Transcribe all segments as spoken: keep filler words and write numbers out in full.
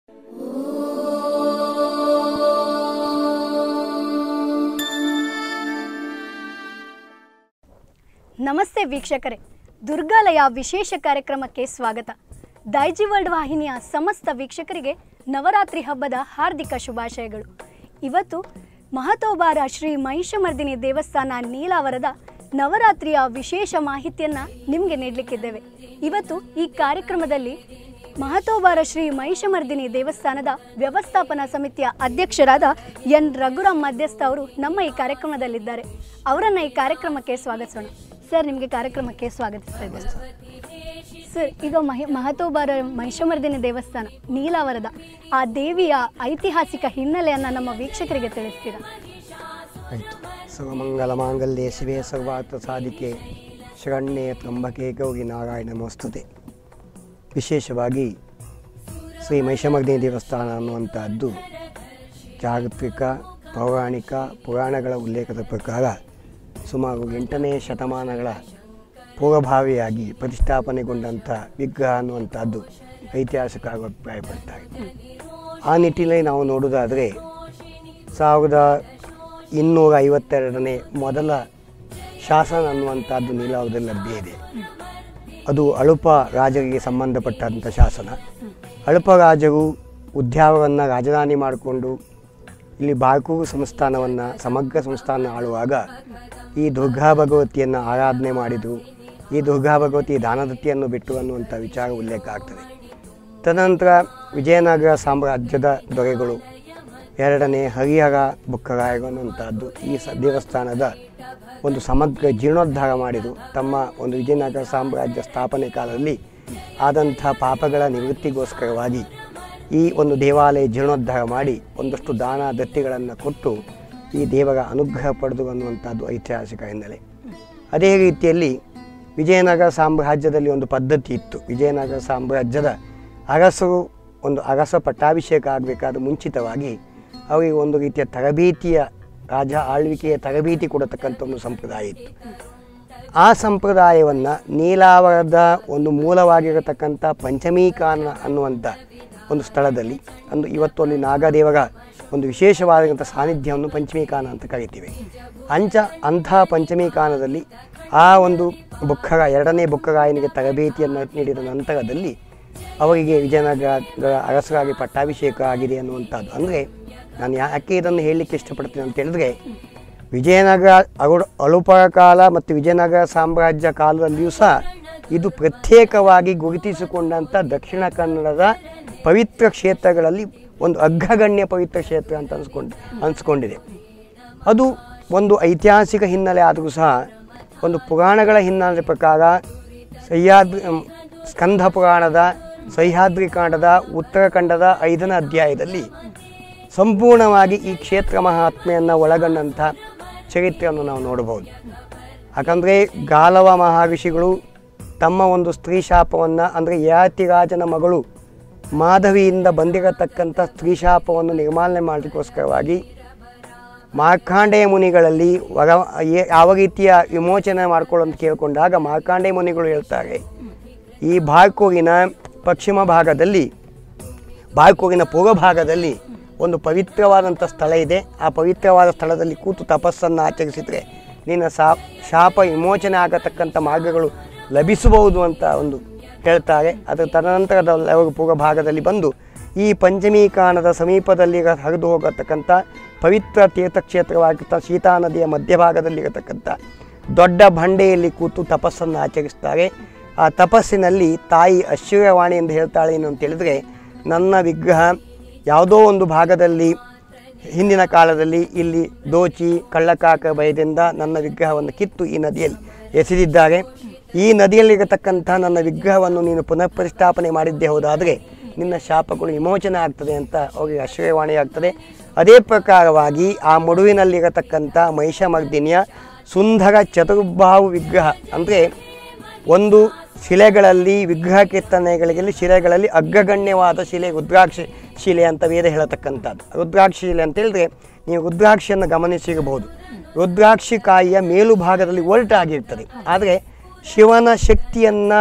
ನಮಸ್ತೆ ವೀಕ್ಷಕರೇ, ದುರ್ಗಾಲಯ ವಿಶೇಷ ಕಾರ್ಯಕ್ರಮಕ್ಕೆ ಸ್ವಾಗತ. ದೈಜಿವರ್ಲ್ಡ್ ವಾಹಿನಿಯ ಸಮಸ್ತ ವೀಕ್ಷಕರಿಗೆ ನವರಾತ್ರಿ ಹಬ್ಬದ ಹಾರ್ದಿಕ ಶುಭಾಶಯಗಳು. ಇವತ್ತು ಮಹತೋಬಾರ ಶ್ರೀ ಮಹಿಷಮರ್ದಿನಿ ದೇವಸ್ಥಾನ ನೀಲಾವರದ ನವರಾತ್ರಿಯ ವಿಶೇಷ ಮಾಹಿತಿಯನ್ನು ನಿಮಗೆ ನೀಡಲಿಕ್ಕಿದ್ದೇವೆ. ಇವತ್ತು ಈ ಕಾರ್ಯಕ್ರಮದಲ್ಲಿ ಮಹತೋಬಾರ ಶ್ರೀ ಮಹಿಷಮರ್ದಿನಿ ದೇವಸ್ಥಾನದ ವ್ಯವಸ್ಥಾಪನಾ ಸಮಿತಿಯ ಅಧ್ಯಕ್ಷರಾದ ಎನ್ ರಘುರಾಮ್ ಮಧ್ಯಸ್ಥ ಅವರು ನಮ್ಮ ಈ ಕಾರ್ಯಕ್ರಮದಲ್ಲಿದ್ದಾರೆ. ಅವರನ್ನು ಈ ಕಾರ್ಯಕ್ರಮಕ್ಕೆ ಸ್ವಾಗತಿಸೋಣ. ಸರ್, ನಿಮಗೆ ಕಾರ್ಯಕ್ರಮಕ್ಕೆ ಸ್ವಾಗತಿಸ್ತಾ ಇದ್ದೇನೆ. ಸರ್, ಈಗ ಮಹಿ ಮಹತೋಬಾರ ಮಹಿಷಮರ್ದಿನಿ ದೇವಸ್ಥಾನ ನೀಲಾವರದ ಆ ದೇವಿಯ ಐತಿಹಾಸಿಕ ಹಿನ್ನೆಲೆಯನ್ನು ನಮ್ಮ ವೀಕ್ಷಕರಿಗೆ ತಿಳಿಸ್ತೀರಾ? ಆಯಿತು. ಸರ್ವಮಂಗಲ ಮಾಂಗಲ್ಯೆ ಶಿವೆ ಸರ್ವಾರ್ಥ ಸಾಧಿಕೆ ಶರಣ್ಯೆ ತ್ರ್ಯಂಬಕೆ ಗೌರಿ ನಾರಾಯಣ ನಮಸ್ತುತೆ. ವಿಶೇಷವಾಗಿ ಶ್ರೀ ಮಹಿಷಮರ್ದಿನಿ ದೇವಸ್ಥಾನ ಅನ್ನುವಂಥದ್ದು ಚಾರಿತ್ರಿಕ ಪೌರಾಣಿಕ ಪುರಾಣಗಳ ಉಲ್ಲೇಖದ ಪ್ರಕಾರ ಸುಮಾರು ಎಂಟನೇ ಶತಮಾನಗಳ ಪೂರ್ವಭಾವಿಯಾಗಿ ಪ್ರತಿಷ್ಠಾಪನೆಗೊಂಡಂಥ ವಿಗ್ರಹ ಅನ್ನುವಂಥದ್ದು ಐತಿಹಾಸಿಕ ಅಭಿಪ್ರಾಯಪಡ್ತಾರೆ. ಆ ನಿಟ್ಟಿನಲ್ಲಿ ನಾವು ನೋಡೋದಾದರೆ ಸಾವಿರದ ಇನ್ನೂರ ಐವತ್ತೆರಡನೇ ಮೊದಲ ಶಾಸನ ಅನ್ನುವಂಥದ್ದು ನೀಲಾವರದಲ್ಲಿ ಲಭ್ಯ ಇದೆ. ಅದು ಅಳುಪ ರಾಜರಿಗೆ ಸಂಬಂಧಪಟ್ಟಂಥ ಶಾಸನ. ಅಳುಪ ರಾಜರು ಉದ್ಯಾವರವನ್ನು ರಾಜಧಾನಿ ಮಾಡಿಕೊಂಡು ಇಲ್ಲಿ ಬಾರ್ಕೂರು ಸಂಸ್ಥಾನವನ್ನು ಸಮಗ್ರ ಸಂಸ್ಥಾನ ಆಳುವಾಗ ಈ ದುರ್ಗಾ ಭಗವತಿಯನ್ನು ಆರಾಧನೆ ಮಾಡಿದರು. ಈ ದುರ್ಗಾ ಭಗವತಿ ದಾನದತ್ತಿಯನ್ನು ಬಿಟ್ಟು ಅನ್ನುವಂಥ ವಿಚಾರ ಉಲ್ಲೇಖ ಆಗ್ತದೆ. ತದನಂತರ ವಿಜಯನಗರ ಸಾಮ್ರಾಜ್ಯದ ದೊರೆಗಳು ಎರಡನೇ ಹರಿಹರ ಬುಕ್ಕರಾಯರು ಅನ್ನುವಂಥದ್ದು ಈ ಸ ದೇವಸ್ಥಾನದ ಒಂದು ಸಮಗ್ರ ಜೀರ್ಣೋದ್ಧಾರ ಮಾಡಿದರು. ತಮ್ಮ ಒಂದು ವಿಜಯನಗರ ಸಾಮ್ರಾಜ್ಯ ಸ್ಥಾಪನೆ ಕಾಲದಲ್ಲಿ ಆದಂಥ ಪಾಪಗಳ ನಿವೃತ್ತಿಗೋಸ್ಕರವಾಗಿ ಈ ಒಂದು ದೇವಾಲಯ ಜೀರ್ಣೋದ್ಧಾರ ಮಾಡಿ ಒಂದಷ್ಟು ದಾನ ದತ್ತಿಗಳನ್ನು ಕೊಟ್ಟು ಈ ದೇವರ ಅನುಗ್ರಹ ಪಡೆದು ಅನ್ನುವಂಥದ್ದು ಐತಿಹಾಸಿಕ ಹಿನ್ನೆಲೆ. ಅದೇ ರೀತಿಯಲ್ಲಿ ವಿಜಯನಗರ ಸಾಮ್ರಾಜ್ಯದಲ್ಲಿ ಒಂದು ಪದ್ಧತಿ ಇತ್ತು. ವಿಜಯನಗರ ಸಾಮ್ರಾಜ್ಯದ ಅರಸರು ಒಂದು ಅರಸ ಪಟ್ಟಾಭಿಷೇಕ ಆಗಬೇಕಾದ ಮುಂಚಿತವಾಗಿ ಅವರಿಗೆ ಒಂದು ರೀತಿಯ ತರಬೇತಿಯ ರಾಜ ಆಳ್ವಿಕೆಯ ತರಬೇತಿ ಕೊಡತಕ್ಕಂಥ ಒಂದು ಸಂಪ್ರದಾಯ ಇತ್ತು. ಆ ಸಂಪ್ರದಾಯವನ್ನು ನೀಲಾವರದ ಒಂದು ಮೂಲವಾಗಿರತಕ್ಕಂಥ ಪಂಚಮೀಕಾನ ಅನ್ನುವಂಥ ಒಂದು ಸ್ಥಳದಲ್ಲಿ ಅಂದು ಇವತ್ತು ಅಲ್ಲಿ ನಾಗದೇವರ ಒಂದು ವಿಶೇಷವಾದಂಥ ಸಾನ್ನಿಧ್ಯವನ್ನು ಪಂಚಮೀಕಾನ ಅಂತ ಕರಿತೀವಿ. ಅಂಚ ಅಂಥ ಪಂಚಮೀಕಾನದಲ್ಲಿ ಆ ಒಂದು ಬುಕ್ಕರ ಎರಡನೇ ಬುಕ್ಕರಾಯನಿಗೆ ತರಬೇತಿಯನ್ನು ನೀಡಿದ ನಂತರದಲ್ಲಿ ಅವರಿಗೆ ವಿಜಯನಗರ ಅರಸರಾಗಿ ಪಟ್ಟಾಭಿಷೇಕ ಆಗಿದೆ ಅನ್ನುವಂಥದ್ದು. ಅಂದರೆ ನಾನು ಯಾಕೆ ಇದನ್ನು ಹೇಳಲಿಕ್ಕೆ ಇಷ್ಟಪಡ್ತೀನಿ ಅಂತ ಹೇಳಿದ್ರೆ, ವಿಜಯನಗರ ಅರು ಅಳುಪರ ಕಾಲ ಮತ್ತು ವಿಜಯನಗರ ಸಾಮ್ರಾಜ್ಯ ಕಾಲದಲ್ಲಿಯೂ ಸಹ ಇದು ಪ್ರತ್ಯೇಕವಾಗಿ ಗುರುತಿಸಿಕೊಂಡಂಥ ದಕ್ಷಿಣ ಕನ್ನಡದ ಪವಿತ್ರ ಕ್ಷೇತ್ರಗಳಲ್ಲಿ ಒಂದು ಅಗ್ರಗಣ್ಯ ಪವಿತ್ರ ಕ್ಷೇತ್ರ ಅಂತ ಅನ್ಸ್ಕೊಂಡು ಅನಿಸ್ಕೊಂಡಿದೆ. ಅದು ಒಂದು ಐತಿಹಾಸಿಕ ಹಿನ್ನೆಲೆ ಆದರೂ ಸಹ ಒಂದು ಪುರಾಣಗಳ ಹಿನ್ನೆಲೆ ಪ್ರಕಾರ ಸಹ್ಯಾದ್ರಿ ಸ್ಕಂಧ ಪುರಾಣದ ಸಹ್ಯಾದ್ರಿ ಕಾಂಡದ ಉತ್ತರಾಖಂಡದ ಐದನೇ ಅಧ್ಯಾಯದಲ್ಲಿ ಸಂಪೂರ್ಣವಾಗಿ ಈ ಕ್ಷೇತ್ರ ಮಹಾತ್ಮೆಯನ್ನು ಒಳಗೊಂಡಂಥ ಚರಿತ್ರೆಯನ್ನು ನಾವು ನೋಡಬಹುದು. ಯಾಕಂದರೆ ಗಾಲವ ಮಹರ್ಷಿಗಳು ತಮ್ಮ ಒಂದು ಸ್ತ್ರೀ ಶಾಪವನ್ನು, ಅಂದರೆ ಯಯಾತಿರಾಜನ ಮಗಳು ಮಾಧವಿಯಿಂದ ಬಂದಿರತಕ್ಕಂಥ ಸ್ತ್ರೀ ಶಾಪವನ್ನು ನಿರ್ಮಾಲನೆ ಮಾಡಲಿಕ್ಕೋಸ್ಕರವಾಗಿ ಮಾರ್ಕಾಂಡೇಯ ಮುನಿಗಳಲ್ಲಿ ವರ ಯಾವ ರೀತಿಯ ವಿಮೋಚನೆ ಮಾಡ್ಕೊಳ್ಳೋಂತ ಕೇಳಿಕೊಂಡಾಗ ಮಾರ್ಕಾಂಡೇಯ ಮುನಿಗಳು ಹೇಳ್ತಾರೆ, ಈ ಬಾರ್ಕೂರಿನ ಪಶ್ಚಿಮ ಭಾಗದಲ್ಲಿ ಬಾರ್ಕೂರಿನ ಪೂರ್ವ ಭಾಗದಲ್ಲಿ ಒಂದು ಪವಿತ್ರವಾದಂಥ ಸ್ಥಳ ಇದೆ. ಆ ಪವಿತ್ರವಾದ ಸ್ಥಳದಲ್ಲಿ ಕೂತು ತಪಸ್ಸನ್ನು ಆಚರಿಸಿದರೆ ನಿನ್ನ ಸಾ ಶಾಪ ವಿಮೋಚನೆ ಆಗತಕ್ಕಂಥ ಮಾರ್ಗಗಳು ಲಭಿಸಬಹುದು ಅಂತ ಒಂದು ಹೇಳ್ತಾರೆ. ಅದರ ತದನಂತರದಲ್ಲಿ ಅವರು ಪೂರ್ವ ಭಾಗದಲ್ಲಿ ಬಂದು ಈ ಪಂಚಮೀಕಾನದ ಸಮೀಪದಲ್ಲಿ ಹರಿದು ಹೋಗತಕ್ಕಂಥ ಪವಿತ್ರ ತೀರ್ಥಕ್ಷೇತ್ರವಾಗಿರ್ತ ಸೀತಾ ನದಿಯ ಮಧ್ಯಭಾಗದಲ್ಲಿರತಕ್ಕಂಥ ದೊಡ್ಡ ಬಂಡೆಯಲ್ಲಿ ಕೂತು ತಪಸ್ಸನ್ನು ಆಚರಿಸ್ತಾರೆ. ಆ ತಪಸ್ಸಿನಲ್ಲಿ ತಾಯಿ ಐಶ್ವರ್ಯವಾಣಿ ಎಂದು ಹೇಳ್ತಾಳೆ ಏನು ಅಂತ ಹೇಳಿದ್ರೆ, ನನ್ನ ವಿಗ್ರಹ ಯಾವುದೋ ಒಂದು ಭಾಗದಲ್ಲಿ ಹಿಂದಿನ ಕಾಲದಲ್ಲಿ ಇಲ್ಲಿ ದೋಚಿ ಕಳ್ಳಕಾಕ ಭಯದಿಂದ ನನ್ನ ವಿಗ್ರಹವನ್ನು ಕಿತ್ತು ಈ ನದಿಯಲ್ಲಿ ಎಸೆದಿದ್ದಾರೆ. ಈ ನದಿಯಲ್ಲಿರತಕ್ಕಂಥ ನನ್ನ ವಿಗ್ರಹವನ್ನು ನೀನು ಪುನಃ ಪ್ರತಿಷ್ಠಾಪನೆ ಮಾಡಿದ್ದೇ ಹೋದಾದರೆ ನಿನ್ನ ಶಾಪಗಳು ವಿಮೋಚನೆ ಆಗ್ತದೆ ಅಂತ ಅವರಿಗೆ ಐಶ್ವರ್ಯವಾಣಿ ಆಗ್ತದೆ. ಅದೇ ಪ್ರಕಾರವಾಗಿ ಆ ಮಡುವಿನಲ್ಲಿರತಕ್ಕಂಥ ಮಹಿಷಮರ್ದಿನಿಯ ಸುಂದರ ಚತುರ್ಬಾಹು ವಿಗ್ರಹ, ಅಂದರೆ ಒಂದು ಶಿಲೆಗಳಲ್ಲಿ ವಿಗ್ರಹ ಕೆತ್ತನೆಗಳಿಗೆ ಶಿಲೆಗಳಲ್ಲಿ ಅಗ್ರಗಣ್ಯವಾದ ಶಿಲೆ ರುದ್ರಾಕ್ಷಿ ಶಿಲೆ ಅಂತ ವೇದ ಹೇಳತಕ್ಕಂಥದ್ದು. ರುದ್ರಾಕ್ಷಿ ಶಿಲೆ ಅಂತ ಹೇಳಿದ್ರೆ ನೀವು ರುದ್ರಾಕ್ಷಿಯನ್ನು ಗಮನಿಸಿರಬಹುದು. ರುದ್ರಾಕ್ಷಿ ಕಾಯಿಯ ಮೇಲು ಭಾಗದಲ್ಲಿ ಒರಟಾಗಿರ್ತದೆ. ಆದರೆ ಶಿವನ ಶಕ್ತಿಯನ್ನು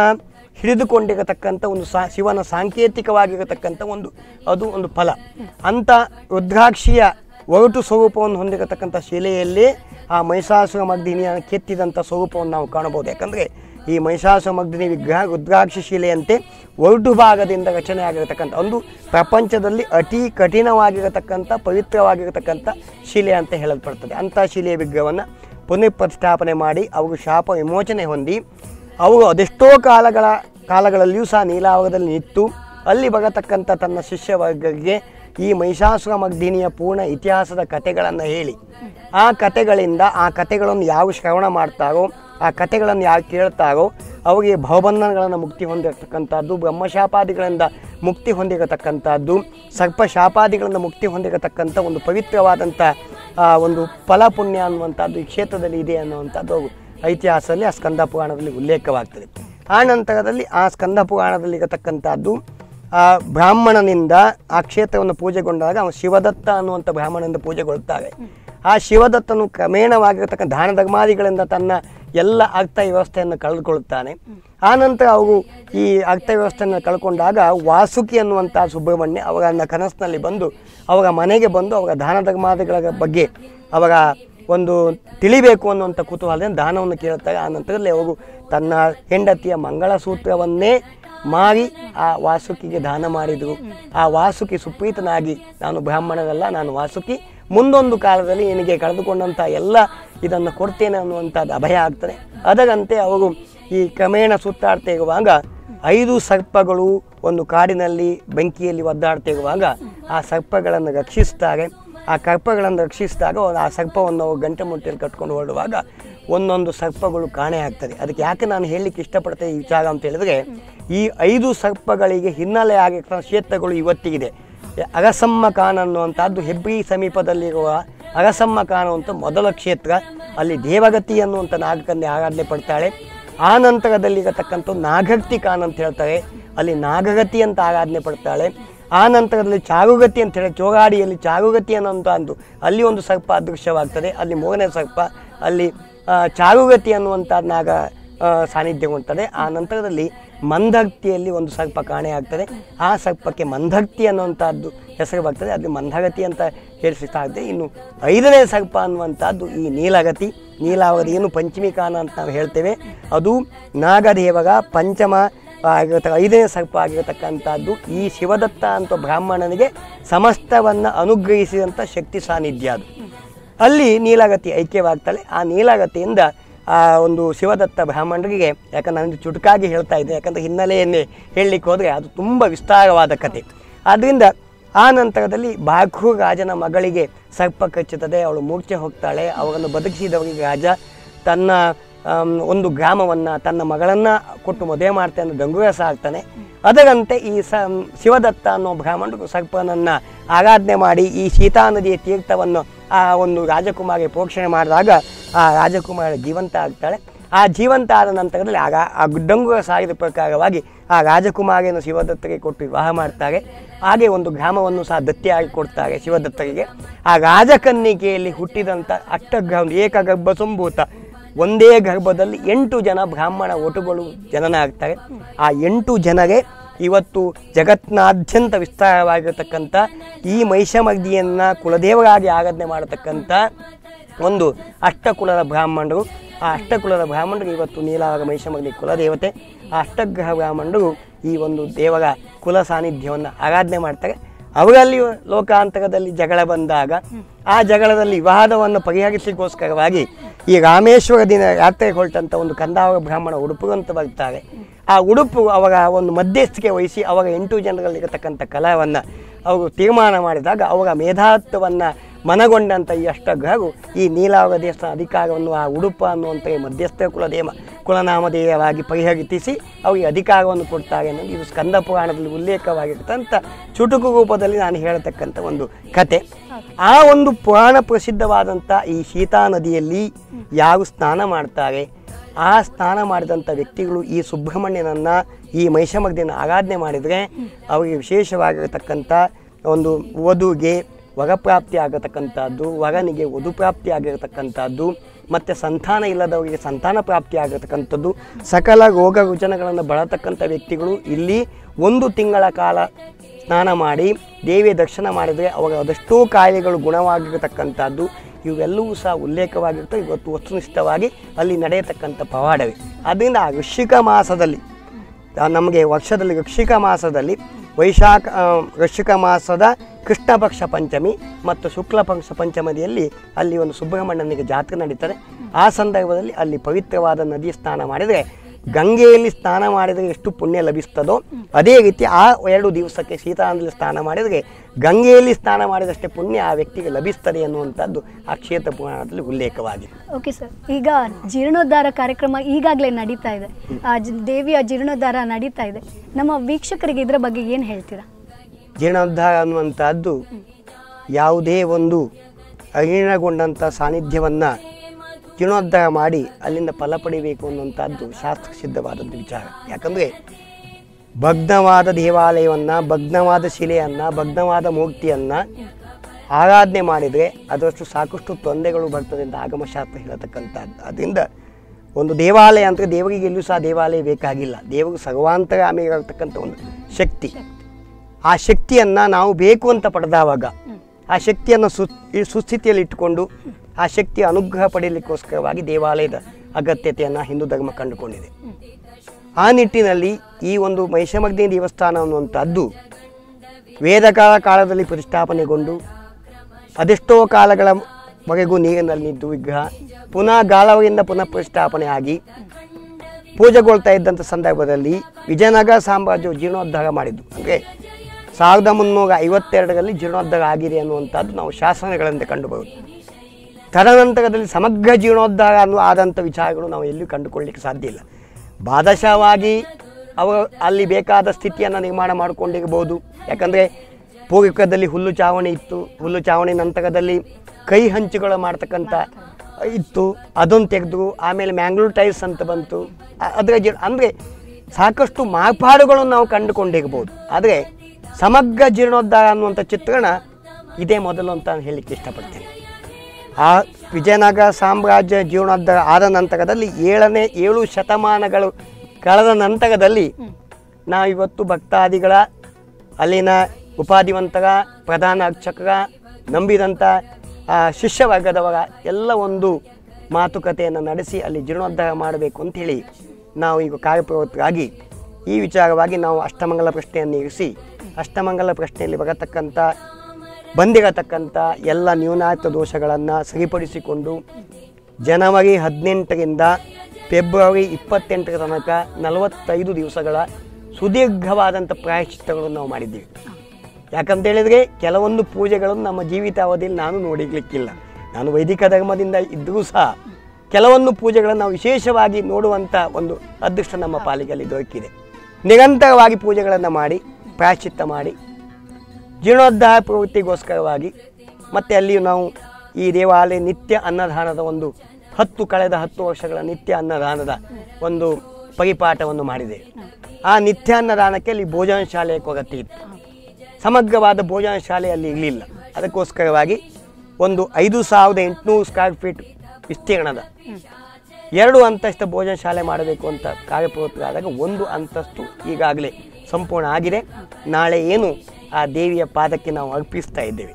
ಹಿಡಿದುಕೊಂಡಿರತಕ್ಕಂಥ ಒಂದು ಸಾ ಶಿವನ ಸಾಂಕೇತಿಕವಾಗಿರತಕ್ಕಂಥ ಒಂದು ಅದು ಒಂದು ಫಲ. ಅಂಥ ರುದ್ರಾಕ್ಷಿಯ ಒರಟು ಸ್ವರೂಪವನ್ನು ಹೊಂದಿರತಕ್ಕಂಥ ಶಿಲೆಯಲ್ಲಿ ಆ ಮಹಿಷಾಸುರಮರ್ದಿನಿಯನ್ನು ಕೆತ್ತಿದಂಥ ಸ್ವರೂಪವನ್ನು ನಾವು ಕಾಣಬಹುದು. ಯಾಕಂದರೆ ಈ ಮಹಿಷಾಸುರಮರ್ದಿನಿ ವಿಗ್ರಹ ರುದ್ರಾಕ್ಷಿ ಶಿಲೆಯಂತೆ ಒರಟು ಭಾಗದಿಂದ ರಚನೆ ಆಗಿರತಕ್ಕಂಥ ಒಂದು ಪ್ರಪಂಚದಲ್ಲಿ ಅತಿ ಕಠಿಣವಾಗಿರತಕ್ಕಂಥ ಪವಿತ್ರವಾಗಿರತಕ್ಕಂಥ ಶಿಲೆ ಅಂತ ಹೇಳಲ್ಪಡ್ತದೆ. ಅಂಥ ಶಿಲೆಯ ವಿಗ್ರಹವನ್ನು ಪುನಃ ಪ್ರತಿಷ್ಠಾಪನೆ ಮಾಡಿ ಅವರು ಶಾಪ ವಿಮೋಚನೆ ಹೊಂದಿ ಅವರು ಅದೆಷ್ಟೋ ಕಾಲಗಳ ಕಾಲಗಳಲ್ಲಿಯೂ ಸಹ ನೀಲಾವರದಲ್ಲಿ ನಿಂತು ಅಲ್ಲಿ ಬರತಕ್ಕಂಥ ತನ್ನ ಶಿಷ್ಯವರ್ಗರಿಗೆ ಈ ಮಹಿಷಾಸುರಮರ್ದಿನಿಯ ಪೂರ್ಣ ಇತಿಹಾಸದ ಕಥೆಗಳನ್ನು ಹೇಳಿ ಆ ಕಥೆಗಳಿಂದ ಆ ಕಥೆಗಳನ್ನು ಯಾವ ಶ್ರವಣ ಮಾಡ್ತಾರೋ ಆ ಕಥೆಗಳನ್ನು ಯಾರು ಕೇಳ್ತಾರೋ ಅವರಿಗೆ ಭವಬಂಧನಗಳನ್ನು ಮುಕ್ತಿ ಹೊಂದಿರತಕ್ಕಂಥದ್ದು, ಬ್ರಹ್ಮಶಾಪಾದಿಗಳಿಂದ ಮುಕ್ತಿ ಹೊಂದಿರತಕ್ಕಂಥದ್ದು, ಸರ್ಪಶಾಪಾದಿಗಳಿಂದ ಮುಕ್ತಿ ಹೊಂದಿರತಕ್ಕಂಥ ಒಂದು ಪವಿತ್ರವಾದಂಥ ಒಂದು ಫಲ ಪುಣ್ಯ ಅನ್ನುವಂಥದ್ದು ಈ ಕ್ಷೇತ್ರದಲ್ಲಿ ಇದೆ ಅನ್ನುವಂಥದ್ದು ಇತಿಹಾಸದಲ್ಲಿ ಆ ಸ್ಕಂದ ಪುರಾಣದಲ್ಲಿ ಉಲ್ಲೇಖವಾಗ್ತದೆ. ಆ ನಂತರದಲ್ಲಿ ಆ ಸ್ಕಂದ ಪುರಾಣದಲ್ಲಿ ಇರತಕ್ಕಂಥದ್ದು ಆ ಬ್ರಾಹ್ಮಣನಿಂದ ಆ ಕ್ಷೇತ್ರವನ್ನು ಪೂಜೆಗೊಂಡಾಗ ಅವನು ಶಿವದತ್ತ ಅನ್ನುವಂಥ ಬ್ರಾಹ್ಮಣನಿಂದ ಪೂಜೆಗೊಳ್ತಾರೆ. ಆ ಶಿವದತ್ತನು ಕ್ರಮೇಣವಾಗಿರತಕ್ಕಂಥ ದಾನ ಧರ್ಮಾದಿಗಳಿಂದ ತನ್ನ ಎಲ್ಲ ಅರ್ಥ ವ್ಯವಸ್ಥೆಯನ್ನು ಕಳೆದುಕೊಳ್ಳುತ್ತಾನೆ. ಆನಂತರ ಅವರು ಈ ಅರ್ಥ ವ್ಯವಸ್ಥೆಯನ್ನು ಕಳ್ಕೊಂಡಾಗ ವಾಸುಕಿ ಅನ್ನುವಂಥ ಸುಬ್ರಹ್ಮಣ್ಯ ಅವರ ಕನಸಿನಲ್ಲಿ ಬಂದು ಅವರ ಮನೆಗೆ ಬಂದು ಅವರ ದಾನ ಧರ್ಮಾದಿಗಳ ಬಗ್ಗೆ ಅವರ ಒಂದು ತಿಳಿಬೇಕು ಅನ್ನುವಂಥ ಕುತೂಹಲದಿಂದ ದಾನವನ್ನು ಕೇಳುತ್ತಾರೆ. ಆ ನಂತರದಲ್ಲಿ ಅವರು ತನ್ನ ಹೆಂಡತಿಯ ಮಂಗಳಸೂತ್ರವನ್ನೇ ಮಾರಿ ಆ ವಾಸುಕಿಗೆ ದಾನ ಮಾಡಿದರು. ಆ ವಾಸುಕಿ ಸುಪ್ರೀತನಾಗಿ ನಾನು ಬ್ರಾಹ್ಮಣರಲ್ಲ, ನಾನು ವಾಸುಕಿ, ಮುಂದೊಂದು ಕಾಲದಲ್ಲಿ ನಿನಗೆ ಕಳೆದುಕೊಂಡಂಥ ಎಲ್ಲ ಇದನ್ನು ಕೊಡ್ತೇನೆ ಅನ್ನುವಂಥದ್ದು ಅಭಯ ಆಗ್ತದೆ. ಅದರಂತೆ ಅವರು ಈ ಕ್ರಮೇಣ ಸುತ್ತಾಡ್ತಾ ಇರುವಾಗ ಐದು ಸರ್ಪಗಳು ಒಂದು ಕಾಡಿನಲ್ಲಿ ಬೆಂಕಿಯಲ್ಲಿ ಒದ್ದಾಡ್ತಿರುವಾಗ ಆ ಸರ್ಪಗಳನ್ನು ರಕ್ಷಿಸ್ತಾರೆ. ಆ ಸರ್ಪಗಳನ್ನು ರಕ್ಷಿಸಿದಾಗ ಆ ಸರ್ಪವನ್ನು ಗಂಟೆ ಮುಟ್ಟಿಯಲ್ಲಿ ಕಟ್ಕೊಂಡು ಹೊರಡುವಾಗ ಒಂದೊಂದು ಸರ್ಪಗಳು ಕಾಣೆ ಆಗ್ತದೆ. ಅದಕ್ಕೆ ಯಾಕೆ ನಾನು ಹೇಳಲಿಕ್ಕೆ ಇಷ್ಟಪಡ್ತೇನೆ ಈ ವಿಚಾರ ಅಂತ ಹೇಳಿದ್ರೆ, ಈ ಐದು ಸರ್ಪಗಳಿಗೆ ಹಿನ್ನೆಲೆ ಆಗಿರೋ ಕ್ಷೇತ್ರಗಳು ಇವತ್ತಿಗಿದೆ. ಅಗಸಮ್ಮ ಖಾನ್ ಅನ್ನುವಂಥದ್ದು ಹೆಬ್ರಿ ಸಮೀಪದಲ್ಲಿರುವ ಅಗಸಮ್ಮ ಖಾನ್ ಅಂತ ಮೊದಲ ಕ್ಷೇತ್ರ. ಅಲ್ಲಿ ದೇವಗತಿ ಅನ್ನುವಂಥ ನಾಗಕನ್ಯೆ ಆರಾಧನೆ ಪಡ್ತಾಳೆ. ಆ ನಂತರದಲ್ಲಿರತಕ್ಕಂಥ ನಾಗರ್ತಿ ಖಾನ್ ಅಂತ ಹೇಳ್ತಾರೆ, ಅಲ್ಲಿ ನಾಗಗತಿ ಅಂತ ಆರಾಧನೆ ಪಡ್ತಾಳೆ. ಆ ನಂತರದಲ್ಲಿ ಚಾರುಗತಿ ಅಂತ ಹೇಳಿ ಚೋಗಾಡಿಯಲ್ಲಿ ಚಾರುಗತಿ ಅನ್ನೋಂಥ ಅಂದು ಅಲ್ಲಿ ಒಂದು ಸರ್ಪ ಅದೃಶ್ಯವಾಗ್ತದೆ. ಅಲ್ಲಿ ಮೂರನೇ ಸರ್ಪ ಅಲ್ಲಿ ಚಾರುಗತಿ ಅನ್ನುವಂಥ ನಾಗ ಸಾನ್ನಿಧ್ಯಗೊಳ್ತದೆ. ಆ ನಂತರದಲ್ಲಿ ಮಂದಗತಿಯಲ್ಲಿ ಒಂದು ಸರ್ಪ ಕಾಣೆ ಆಗ್ತದೆ. ಆ ಸರ್ಪಕ್ಕೆ ಮಂದಗತಿ ಅನ್ನುವಂಥದ್ದು ಹೆಸರು ಬರ್ತದೆ. ಅದು ಮಂದಗತಿ ಅಂತ ಹೇಳಿಸ್ತಾಗಿದೆ. ಇನ್ನು ಐದನೇ ಸರ್ಪ ಅನ್ನುವಂಥದ್ದು ಈ ನೀಲಗತಿ, ನೀಲಾವರಿ ಏನು ಪಂಚಮಿ ಕಾನ ಅಂತ ನಾವು ಹೇಳ್ತೇವೆ. ಅದು ನಾಗದೇವರ ಪಂಚಮ ಆಗಿರತಕ್ಕ ಐದನೇ ಸರ್ಪ ಆಗಿರತಕ್ಕಂಥದ್ದು ಈ ಶಿವದತ್ತ ಅಂತ ಬ್ರಾಹ್ಮಣನಿಗೆ ಸಮಸ್ತವನ್ನು ಅನುಗ್ರಹಿಸಿದಂಥ ಶಕ್ತಿ ಸಾನ್ನಿಧ್ಯ. ಅದು ಅಲ್ಲಿ ನೀಲಗತಿ ಐಕ್ಯವಾಗ್ತಾಳೆ. ಆ ನೀಲಗತಿಯಿಂದ ಆ ಒಂದು ಶಿವದತ್ತ ಬ್ರಾಹ್ಮಣರಿಗೆ, ಯಾಕಂದ್ರೆ ನಾನು ಚುಟುಕಾಗಿ ಹೇಳ್ತಾ ಇದ್ದೆ, ಯಾಕಂದರೆ ಹಿನ್ನೆಲೆಯನ್ನೇ ಹೇಳಲಿಕ್ಕೆ ಹೋದರೆ ಅದು ತುಂಬ ವಿಸ್ತಾರವಾದ ಕತೆ. ಆದ್ದರಿಂದ ಆ ನಂತರದಲ್ಲಿ ಬಾಘು ರಾಜನ ಮಗಳಿಗೆ ಸರ್ಪ ಕಚ್ಚುತ್ತದೆ, ಅವಳು ಮೂರ್ಛೆ ಹೋಗ್ತಾಳೆ. ಅವರನ್ನು ಬದುಕಿಸಿದವರಿಗೆ ರಾಜ ತನ್ನ ಒಂದು ಗ್ರಾಮವನ್ನು ತನ್ನ ಮಗಳನ್ನು ಕೊಟ್ಟು ಮದುವೆ ಮಾಡ್ತೇನೆ ಅನ್ನೋ ಡಂಗುರಸ ಆಗ್ತಾನೆ. ಅದರಂತೆ ಈ ಸ ಶಿವದತ್ತ ಅನ್ನೋ ಬ್ರಾಹ್ಮಣರು ಸರ್ಪನನ್ನು ಆರಾಧನೆ ಮಾಡಿ ಈ ಸೀತಾ ನದಿಯ ತೀರ್ಥವನ್ನು ಆ ಒಂದು ರಾಜಕುಮಾರಿಗೆ ಪೋಷಣೆ ಮಾಡಿದಾಗ ಆ ರಾಜಕುಮಾರ ಜೀವಂತ ಆಗ್ತಾಳೆ. ಆ ಜೀವಂತ ಆದ ನಂತರದಲ್ಲಿ ಆಗ ಆ ಡಂಗುರ ಸಾಗಿದ ಪ್ರಕಾರವಾಗಿ ಆ ರಾಜಕುಮಾರಿಯನ್ನು ಶಿವದತ್ತರಿಗೆ ಕೊಟ್ಟು ವಿವಾಹ ಮಾಡ್ತಾರೆ. ಹಾಗೆ ಒಂದು ಗ್ರಾಮವನ್ನು ಸಹ ದತ್ತಿಯಾಗಿ ಕೊಡ್ತಾರೆ ಶಿವದತ್ತರಿಗೆ. ಆ ರಾಜಕನ್ನಿಕೆಯಲ್ಲಿ ಹುಟ್ಟಿದಂಥ ಅಷ್ಟಗರ್ಭ ಏಕಗರ್ಭ ಸಂಭೂತ ಒಂದೇ ಗರ್ಭದಲ್ಲಿ ಎಂಟು ಜನ ಬ್ರಾಹ್ಮಣ ಒಟುಗಳು ಜನನ ಆಗ್ತಾರೆ. ಆ ಎಂಟು ಜನರೇ ಇವತ್ತು ಜಗತ್ನಾದ್ಯಂತ ವಿಸ್ತಾರವಾಗಿರತಕ್ಕಂಥ ಈ ಮಹಿಷಮರ್ದಿಯನ್ನು ಕುಲದೇವರಾಗಿ ಆರಾಧನೆ ಮಾಡತಕ್ಕಂಥ ಒಂದು ಅಷ್ಟಕುಲದ ಬ್ರಾಹ್ಮಣರು. ಆ ಅಷ್ಟಕುಲದ ಬ್ರಾಹ್ಮಣರು ಇವತ್ತು ನೀಲಾವರ ಮಹಿಷಮರ್ದಿ ಕುಲದೇವತೆ. ಆ ಅಷ್ಟಗ್ರಹ ಬ್ರಾಹ್ಮಣರು ಈ ಒಂದು ದೇವರ ಕುಲ ಸಾನ್ನಿಧ್ಯವನ್ನು ಆರಾಧನೆ ಮಾಡ್ತಾರೆ. ಅವರಲ್ಲಿ ಲೋಕಾಂತರದಲ್ಲಿ ಜಗಳ ಬಂದಾಗ ಆ ಜಗಳದಲ್ಲಿ ವಿವಾದವನ್ನು ಪರಿಹರಿಸಲಿಕ್ಕೋಸ್ಕರವಾಗಿ ಈ ರಾಮೇಶ್ವರ ದಿನ ಯಾತ್ರೆಗೆ ಹೊರಟಂಥ ಒಂದು ಕಂದಾವರ ಬ್ರಾಹ್ಮಣ ಉಡುಪು ಅಂತ ಬರ್ತಾರೆ. ಆ ಉಡುಪು ಅವರ ಒಂದು ಮಧ್ಯಸ್ಥಿಕೆ ವಹಿಸಿ ಅವರ ಎಂಟು ಜನರಲ್ಲಿರತಕ್ಕಂಥ ಕಲಾವನ್ನು ಅವರು ತೀರ್ಮಾನ ಮಾಡಿದಾಗ ಅವರ ಮೇಧಾತ್ವವನ್ನು ಮನಗೊಂಡಂಥ ಈ ಅಷ್ಟಗ್ರಹರು ಈ ನೀಲಾವರ ದೇವಸ್ಥಾನ ಅಧಿಕಾರವನ್ನು ಆ ಉಡುಪ ಅನ್ನುವಂಥ ಮಧ್ಯಸ್ಥ ಕುಲದೇವ ಕುಲನಾಮಧೇಯವಾಗಿ ಪರಿಹರಿಸಿ ಅವರಿಗೆ ಅಧಿಕಾರವನ್ನು ಕೊಡ್ತಾರೆ ಅನ್ನೋದು ಇದು ಸ್ಕಂದ ಪುರಾಣದಲ್ಲಿ ಉಲ್ಲೇಖವಾಗಿರ್ತಂಥ ಚುಟುಕು ರೂಪದಲ್ಲಿ ನಾನು ಹೇಳತಕ್ಕಂಥ ಒಂದು ಕತೆ. ಆ ಒಂದು ಪುರಾಣ ಪ್ರಸಿದ್ಧವಾದಂಥ ಈ ಸೀತಾ ನದಿಯಲ್ಲಿ ಯಾರು ಸ್ನಾನ ಮಾಡ್ತಾರೆ, ಆ ಸ್ನಾನ ಮಾಡಿದಂಥ ವ್ಯಕ್ತಿಗಳು ಈ ಸುಬ್ರಹ್ಮಣ್ಯನನ್ನು ಈ ಮಹಿಷಮರ್ದಿನ ಆರಾಧನೆ ಮಾಡಿದರೆ ಅವರಿಗೆ ವಿಶೇಷವಾಗಿರತಕ್ಕಂಥ ಒಂದು ವಧುಗೆ ವರಪ್ರಾಪ್ತಿ ಆಗತಕ್ಕಂಥದ್ದು, ವರನಿಗೆ ವಧು ಪ್ರಾಪ್ತಿ ಆಗಿರತಕ್ಕಂಥದ್ದು, ಮತ್ತು ಸಂತಾನ ಇಲ್ಲದವರಿಗೆ ಸಂತಾನ ಪ್ರಾಪ್ತಿ ಆಗಿರತಕ್ಕಂಥದ್ದು, ಸಕಲ ರೋಗ ರುಜಿನಗಳನ್ನು ಬಳತಕ್ಕಂಥ ವ್ಯಕ್ತಿಗಳು ಇಲ್ಲಿ ಒಂದು ತಿಂಗಳ ಕಾಲ ಸ್ನಾನ ಮಾಡಿ ದೇವಿಯ ದರ್ಶನ ಮಾಡಿದರೆ ಅವರ ಅದೆಷ್ಟೋ ಕಾಯಿಲೆಗಳು ಗುಣವಾಗಿರತಕ್ಕಂಥದ್ದು ಇವೆಲ್ಲವೂ ಸಹ ಉಲ್ಲೇಖವಾಗಿರ್ತವೆ. ಇವತ್ತು ವಸ್ತುನಿಷ್ಠವಾಗಿ ಅಲ್ಲಿ ನಡೆಯತಕ್ಕಂಥ ಪವಾಡವೇ. ಆದ್ದರಿಂದ ಆ ವೃಶ್ಚಿಕ ಮಾಸದಲ್ಲಿ ನಮಗೆ ವರ್ಷದಲ್ಲಿ ವೃಶ್ಚಿಕ ಮಾಸದಲ್ಲಿ ವೈಶಾಖ ವೃಶ್ಚಿಕ ಮಾಸದ ಕೃಷ್ಣ ಪಕ್ಷ ಪಂಚಮಿ ಮತ್ತು ಶುಕ್ಲ ಪಕ್ಷ ಪಂಚಮಿಯಲ್ಲಿ ಅಲ್ಲಿ ಒಂದು ಸುಬ್ರಹ್ಮಣ್ಯನಿಗೆ ಜಾತ್ರೆ ನಡೀತದೆ. ಆ ಸಂದರ್ಭದಲ್ಲಿ ಅಲ್ಲಿ ಪವಿತ್ರವಾದ ನದಿ ಸ್ನಾನ ಮಾಡಿದರೆ, ಗಂಗೆಯಲ್ಲಿ ಸ್ನಾನ ಮಾಡಿದರೆ ಎಷ್ಟು ಪುಣ್ಯ ಲಭಿಸ್ತದೋ ಅದೇ ರೀತಿ ಆ ಎರಡು ದಿವಸಕ್ಕೆ ಶೀತಾಂದಲ್ಲಿ ಸ್ನಾನ ಮಾಡಿದರೆ ಗಂಗೆಯಲ್ಲಿ ಸ್ನಾನ ಮಾಡಿದಷ್ಟೇ ಪುಣ್ಯ ಆ ವ್ಯಕ್ತಿಗೆ ಲಭಿಸ್ತದೆ ಅನ್ನುವಂಥದ್ದು ಆ ಕ್ಷೇತ್ರ ಪುರಾಣದಲ್ಲಿ ಉಲ್ಲೇಖವಾಗಿದೆ. ಓಕೆ ಸರ್, ಈಗ ಜೀರ್ಣೋದ್ಧಾರ ಕಾರ್ಯಕ್ರಮ ಈಗಾಗಲೇ ನಡೀತಾ ಇದೆ, ಆ ದೇವಿಯ ಜೀರ್ಣೋದ್ಧಾರ ನಡೀತಾ ಇದೆ. ನಮ್ಮ ವೀಕ್ಷಕರಿಗೆ ಇದರ ಬಗ್ಗೆ ಏನು ಹೇಳ್ತೀರಾ? ಜೀರ್ಣೋದ್ಧಾರ ಅನ್ನುವಂಥದ್ದು ಯಾವುದೇ ಒಂದು ಅರಿಣಗೊಂಡಂಥ ಸಾನ್ನಿಧ್ಯವನ್ನು ಜೀರ್ಣೋದ್ಧಾರ ಮಾಡಿ ಅಲ್ಲಿಂದ ಫಲ ಪಡಿಬೇಕು ಅನ್ನುವಂಥದ್ದು ಶಾಸ್ತ್ರ ಸಿದ್ಧವಾದಂಥ ವಿಚಾರ. ಯಾಕಂದರೆ ಭಗ್ನವಾದ ದೇವಾಲಯವನ್ನು, ಭಗ್ನವಾದ ಶಿಲೆಯನ್ನು, ಭಗ್ನವಾದ ಮೂರ್ತಿಯನ್ನು ಆರಾಧನೆ ಮಾಡಿದರೆ ಅದರಷ್ಟು ಸಾಕಷ್ಟು ತೊಂದರೆಗಳು ಬರ್ತದೆ ಅಂತ ಆಗಮಶಾಸ್ತ್ರ ಹೇಳತಕ್ಕಂಥದ್ದು. ಅದರಿಂದ ಒಂದು ದೇವಾಲಯ ಅಂದರೆ ದೇವರಿಗೆ ಎಲ್ಲೂ ಸಹ ದೇವಾಲಯ ಬೇಕಾಗಿಲ್ಲ. ದೇವರು ಸರ್ವಾಂತರ್ಯಾಮಿ ಆಗಿರತಕ್ಕಂಥ ಒಂದು ಶಕ್ತಿ. ಆ ಶಕ್ತಿಯನ್ನು ನಾವು ಬೇಕು ಅಂತ ಪಡೆದವಾಗ ಆ ಶಕ್ತಿಯನ್ನು ಸು ಸುಸ್ಥಿತಿಯಲ್ಲಿ ಇಟ್ಟುಕೊಂಡು ಆ ಶಕ್ತಿಯ ಅನುಗ್ರಹ ಪಡೆಯಲಿಕ್ಕೋಸ್ಕರವಾಗಿ ದೇವಾಲಯದ ಅಗತ್ಯತೆಯನ್ನು ಹಿಂದೂ ಧರ್ಮ ಕಂಡುಕೊಂಡಿದೆ. ಆ ನಿಟ್ಟಿನಲ್ಲಿ ಈ ಒಂದು ಮಹಿಷಮರ್ದಿನಿ ದೇವಸ್ಥಾನ ಅನ್ನುವಂಥದ್ದು ವೇದಕಾಲ ಕಾಲದಲ್ಲಿ ಪ್ರತಿಷ್ಠಾಪನೆಗೊಂಡು ಅದೆಷ್ಟೋ ಕಾಲಗಳವರೆಗೂ ನೀರಿನಲ್ಲಿ ನಿಂತು ವಿಗ್ರಹ ಪುನಃ ಗಾಳವರಿಂದ ಪುನಃ ಪ್ರತಿಷ್ಠಾಪನೆ ಆಗಿ ಪೂಜೆಗೊಳ್ತಾ ಇದ್ದಂಥ ಸಂದರ್ಭದಲ್ಲಿ ವಿಜಯನಗರ ಸಾಮ್ರಾಜ್ಯವು ಜೀರ್ಣೋದ್ಧಾರ ಮಾಡಿದ್ದು. ಅಂದರೆ ಸಾವಿರದ ಮುನ್ನೂರ ಐವತ್ತೆರಡರಲ್ಲಿ ಜೀರ್ಣೋದ್ಧಾರ ಆಗಿದೆ ಅನ್ನುವಂಥದ್ದು ನಾವು ಶಾಸನಗಳಿಂದ ಕಂಡುಬರುವುದು. ತದನಂತರದಲ್ಲಿ ಸಮಗ್ರ ಜೀರ್ಣೋದ್ಧಾರ ಅನ್ನೋ ಆದಂಥ ವಿಚಾರಗಳು ನಾವು ಎಲ್ಲಿಯೂ ಕಂಡುಕೊಳ್ಳಲಿಕ್ಕೆ ಸಾಧ್ಯ ಇಲ್ಲ. ಭಾಗಶಃವಾಗಿ ಅವರು ಅಲ್ಲಿ ಬೇಕಾದ ಸ್ಥಿತಿಯನ್ನು ನಿರ್ಮಾಣ ಮಾಡಿಕೊಂಡಿರ್ಬೋದು. ಯಾಕಂದರೆ ಪೂರ್ವಿಕದಲ್ಲಿ ಹುಲ್ಲು ಚಾವಣಿ ಇತ್ತು, ಹುಲ್ಲು ಚಾವಣಿ ನಂತರದಲ್ಲಿ ಕೈ ಹಂಚುಗಳು ಮಾಡ್ತಕ್ಕಂಥ ಇತ್ತು, ಅದನ್ನು ತೆಗೆದು ಆಮೇಲೆ ಮ್ಯಾಂಗ್ಳೂರ್ ಟೈಲ್ಸ್ ಅಂತ ಬಂತು. ಅದರ ಜೀ ಅಂದರೆ ಸಾಕಷ್ಟು ಮಾರ್ಪಾಡುಗಳನ್ನು ನಾವು ಕಂಡುಕೊಂಡಿರ್ಬೋದು. ಆದರೆ ಸಮಗ್ರ ಜೀರ್ಣೋದ್ಧಾರ ಅನ್ನುವಂಥ ಚಿತ್ರಣ ಇದೇ ಮೊದಲು ಅಂತ ನಾನು ಹೇಳಲಿಕ್ಕೆ ಇಷ್ಟಪಡ್ತೇನೆ. ಆ ವಿಜಯನಗರ ಸಾಮ್ರಾಜ್ಯ ಜೀರ್ಣೋದ್ಧಾರ ಆದ ನಂತರದಲ್ಲಿ ಏಳನೇ ಏಳು ಶತಮಾನಗಳು ಕಳೆದ ನಂತರದಲ್ಲಿ ನಾವು ಇವತ್ತು ಭಕ್ತಾದಿಗಳ ಅಲ್ಲಿನ ಉಪಾಧಿವಂತರ ಪ್ರಧಾನ ಅರ್ಚಕರ ನಂಬಿದಂಥ ಶಿಷ್ಯ ವರ್ಗದವರ ಎಲ್ಲ ಒಂದು ಮಾತುಕತೆಯನ್ನು ನಡೆಸಿ ಅಲ್ಲಿ ಜೀರ್ಣೋದ್ಧಾರ ಮಾಡಬೇಕು ಅಂಥೇಳಿ ನಾವು ಈಗ ಕಾರ್ಯಪ್ರವೃತ್ತರಾಗಿ ಈ ವಿಚಾರವಾಗಿ ನಾವು ಅಷ್ಟಮಂಗಲ ಪ್ರಶ್ನೆಯನ್ನು ಇರಿಸಿ ಅಷ್ಟಮಂಗಲ ಪ್ರಶ್ನೆಯಲ್ಲಿ ಬರತಕ್ಕಂಥ ಬಂದಿರತಕ್ಕಂಥ ಎಲ್ಲ ನ್ಯೂನಾಯತ ದೋಷಗಳನ್ನು ಸರಿಪಡಿಸಿಕೊಂಡು ಜನವರಿ ಹದಿನೆಂಟರಿಂದ ಫೆಬ್ರವರಿ ಇಪ್ಪತ್ತೆಂಟರ ತನಕ ನಲವತ್ತೈದು ದಿವಸಗಳ ಸುದೀರ್ಘವಾದಂಥ ಪ್ರಾಯಶ್ಚಿತ್ತಗಳನ್ನು ನಾವು ಮಾಡಿದ್ದೀವಿ. ಯಾಕಂತೇಳಿದರೆ ಕೆಲವೊಂದು ಪೂಜೆಗಳನ್ನು ನಮ್ಮ ಜೀವಿತಾವಧಿಯಲ್ಲಿ ನಾನು ನೋಡಿರ್ಲಿಕ್ಕಿಲ್ಲ. ನಾನು ವೈದಿಕ ಧರ್ಮದಿಂದ ಇದ್ದರೂ ಸಹ ಕೆಲವೊಂದು ಪೂಜೆಗಳನ್ನು ನಾವು ವಿಶೇಷವಾಗಿ ನೋಡುವಂಥ ಒಂದು ಅದೃಷ್ಟ ನಮ್ಮ ಪಾಲಿಗೆಯಲ್ಲಿ ದೊರಕಿದೆ. ನಿರಂತರವಾಗಿ ಪೂಜೆಗಳನ್ನು ಮಾಡಿ ಪ್ರಾಯಶ್ಚಿತ್ತ ಮಾಡಿ ಜೀರ್ಣೋದ್ಧಾರ ಪ್ರವೃತ್ತಿಗೋಸ್ಕರವಾಗಿ ಮತ್ತು ಅಲ್ಲಿಯೂ ನಾವು ಈ ದೇವಾಲಯ ನಿತ್ಯ ಅನ್ನದಾನದ ಒಂದು ಹತ್ತು ಕಳೆದ ಹತ್ತು ವರ್ಷಗಳ ನಿತ್ಯ ಅನ್ನದಾನದ ಒಂದು ಪರಿಪಾಠವನ್ನು ಮಾಡಿದೆ. ಆ ನಿತ್ಯ ಅನ್ನದಾನಕ್ಕೆ ಅಲ್ಲಿ ಭೋಜನ ಶಾಲೆಯ ಕೊರತೆ ಇತ್ತು. ಸಮಗ್ರವಾದ ಭೋಜನ ಶಾಲೆ ಅಲ್ಲಿ ಇರಲಿಲ್ಲ. ಅದಕ್ಕೋಸ್ಕರವಾಗಿ ಒಂದು ಐದು ಸಾವಿರದ ಎಂಟುನೂರು ಸ್ಕ್ವೇರ್ ಫೀಟ್ ವಿಸ್ತೀರ್ಣದ ಎರಡು ಅಂತಸ್ತು ಭೋಜನ ಶಾಲೆ ಮಾಡಬೇಕು ಅಂತ ಕಾರ್ಯಪ್ರವೃತ್ತರಾದಾಗ ಒಂದು ಅಂತಸ್ತು ಈಗಾಗಲೇ ಸಂಪೂರ್ಣ ಆಗಿದೆ. ನಾಳೆ ಏನು ಆ ದೇವಿಯ ಪಾದಕ್ಕೆ ನಾವು ಅರ್ಪಿಸ್ತಾ ಇದ್ದೇವೆ.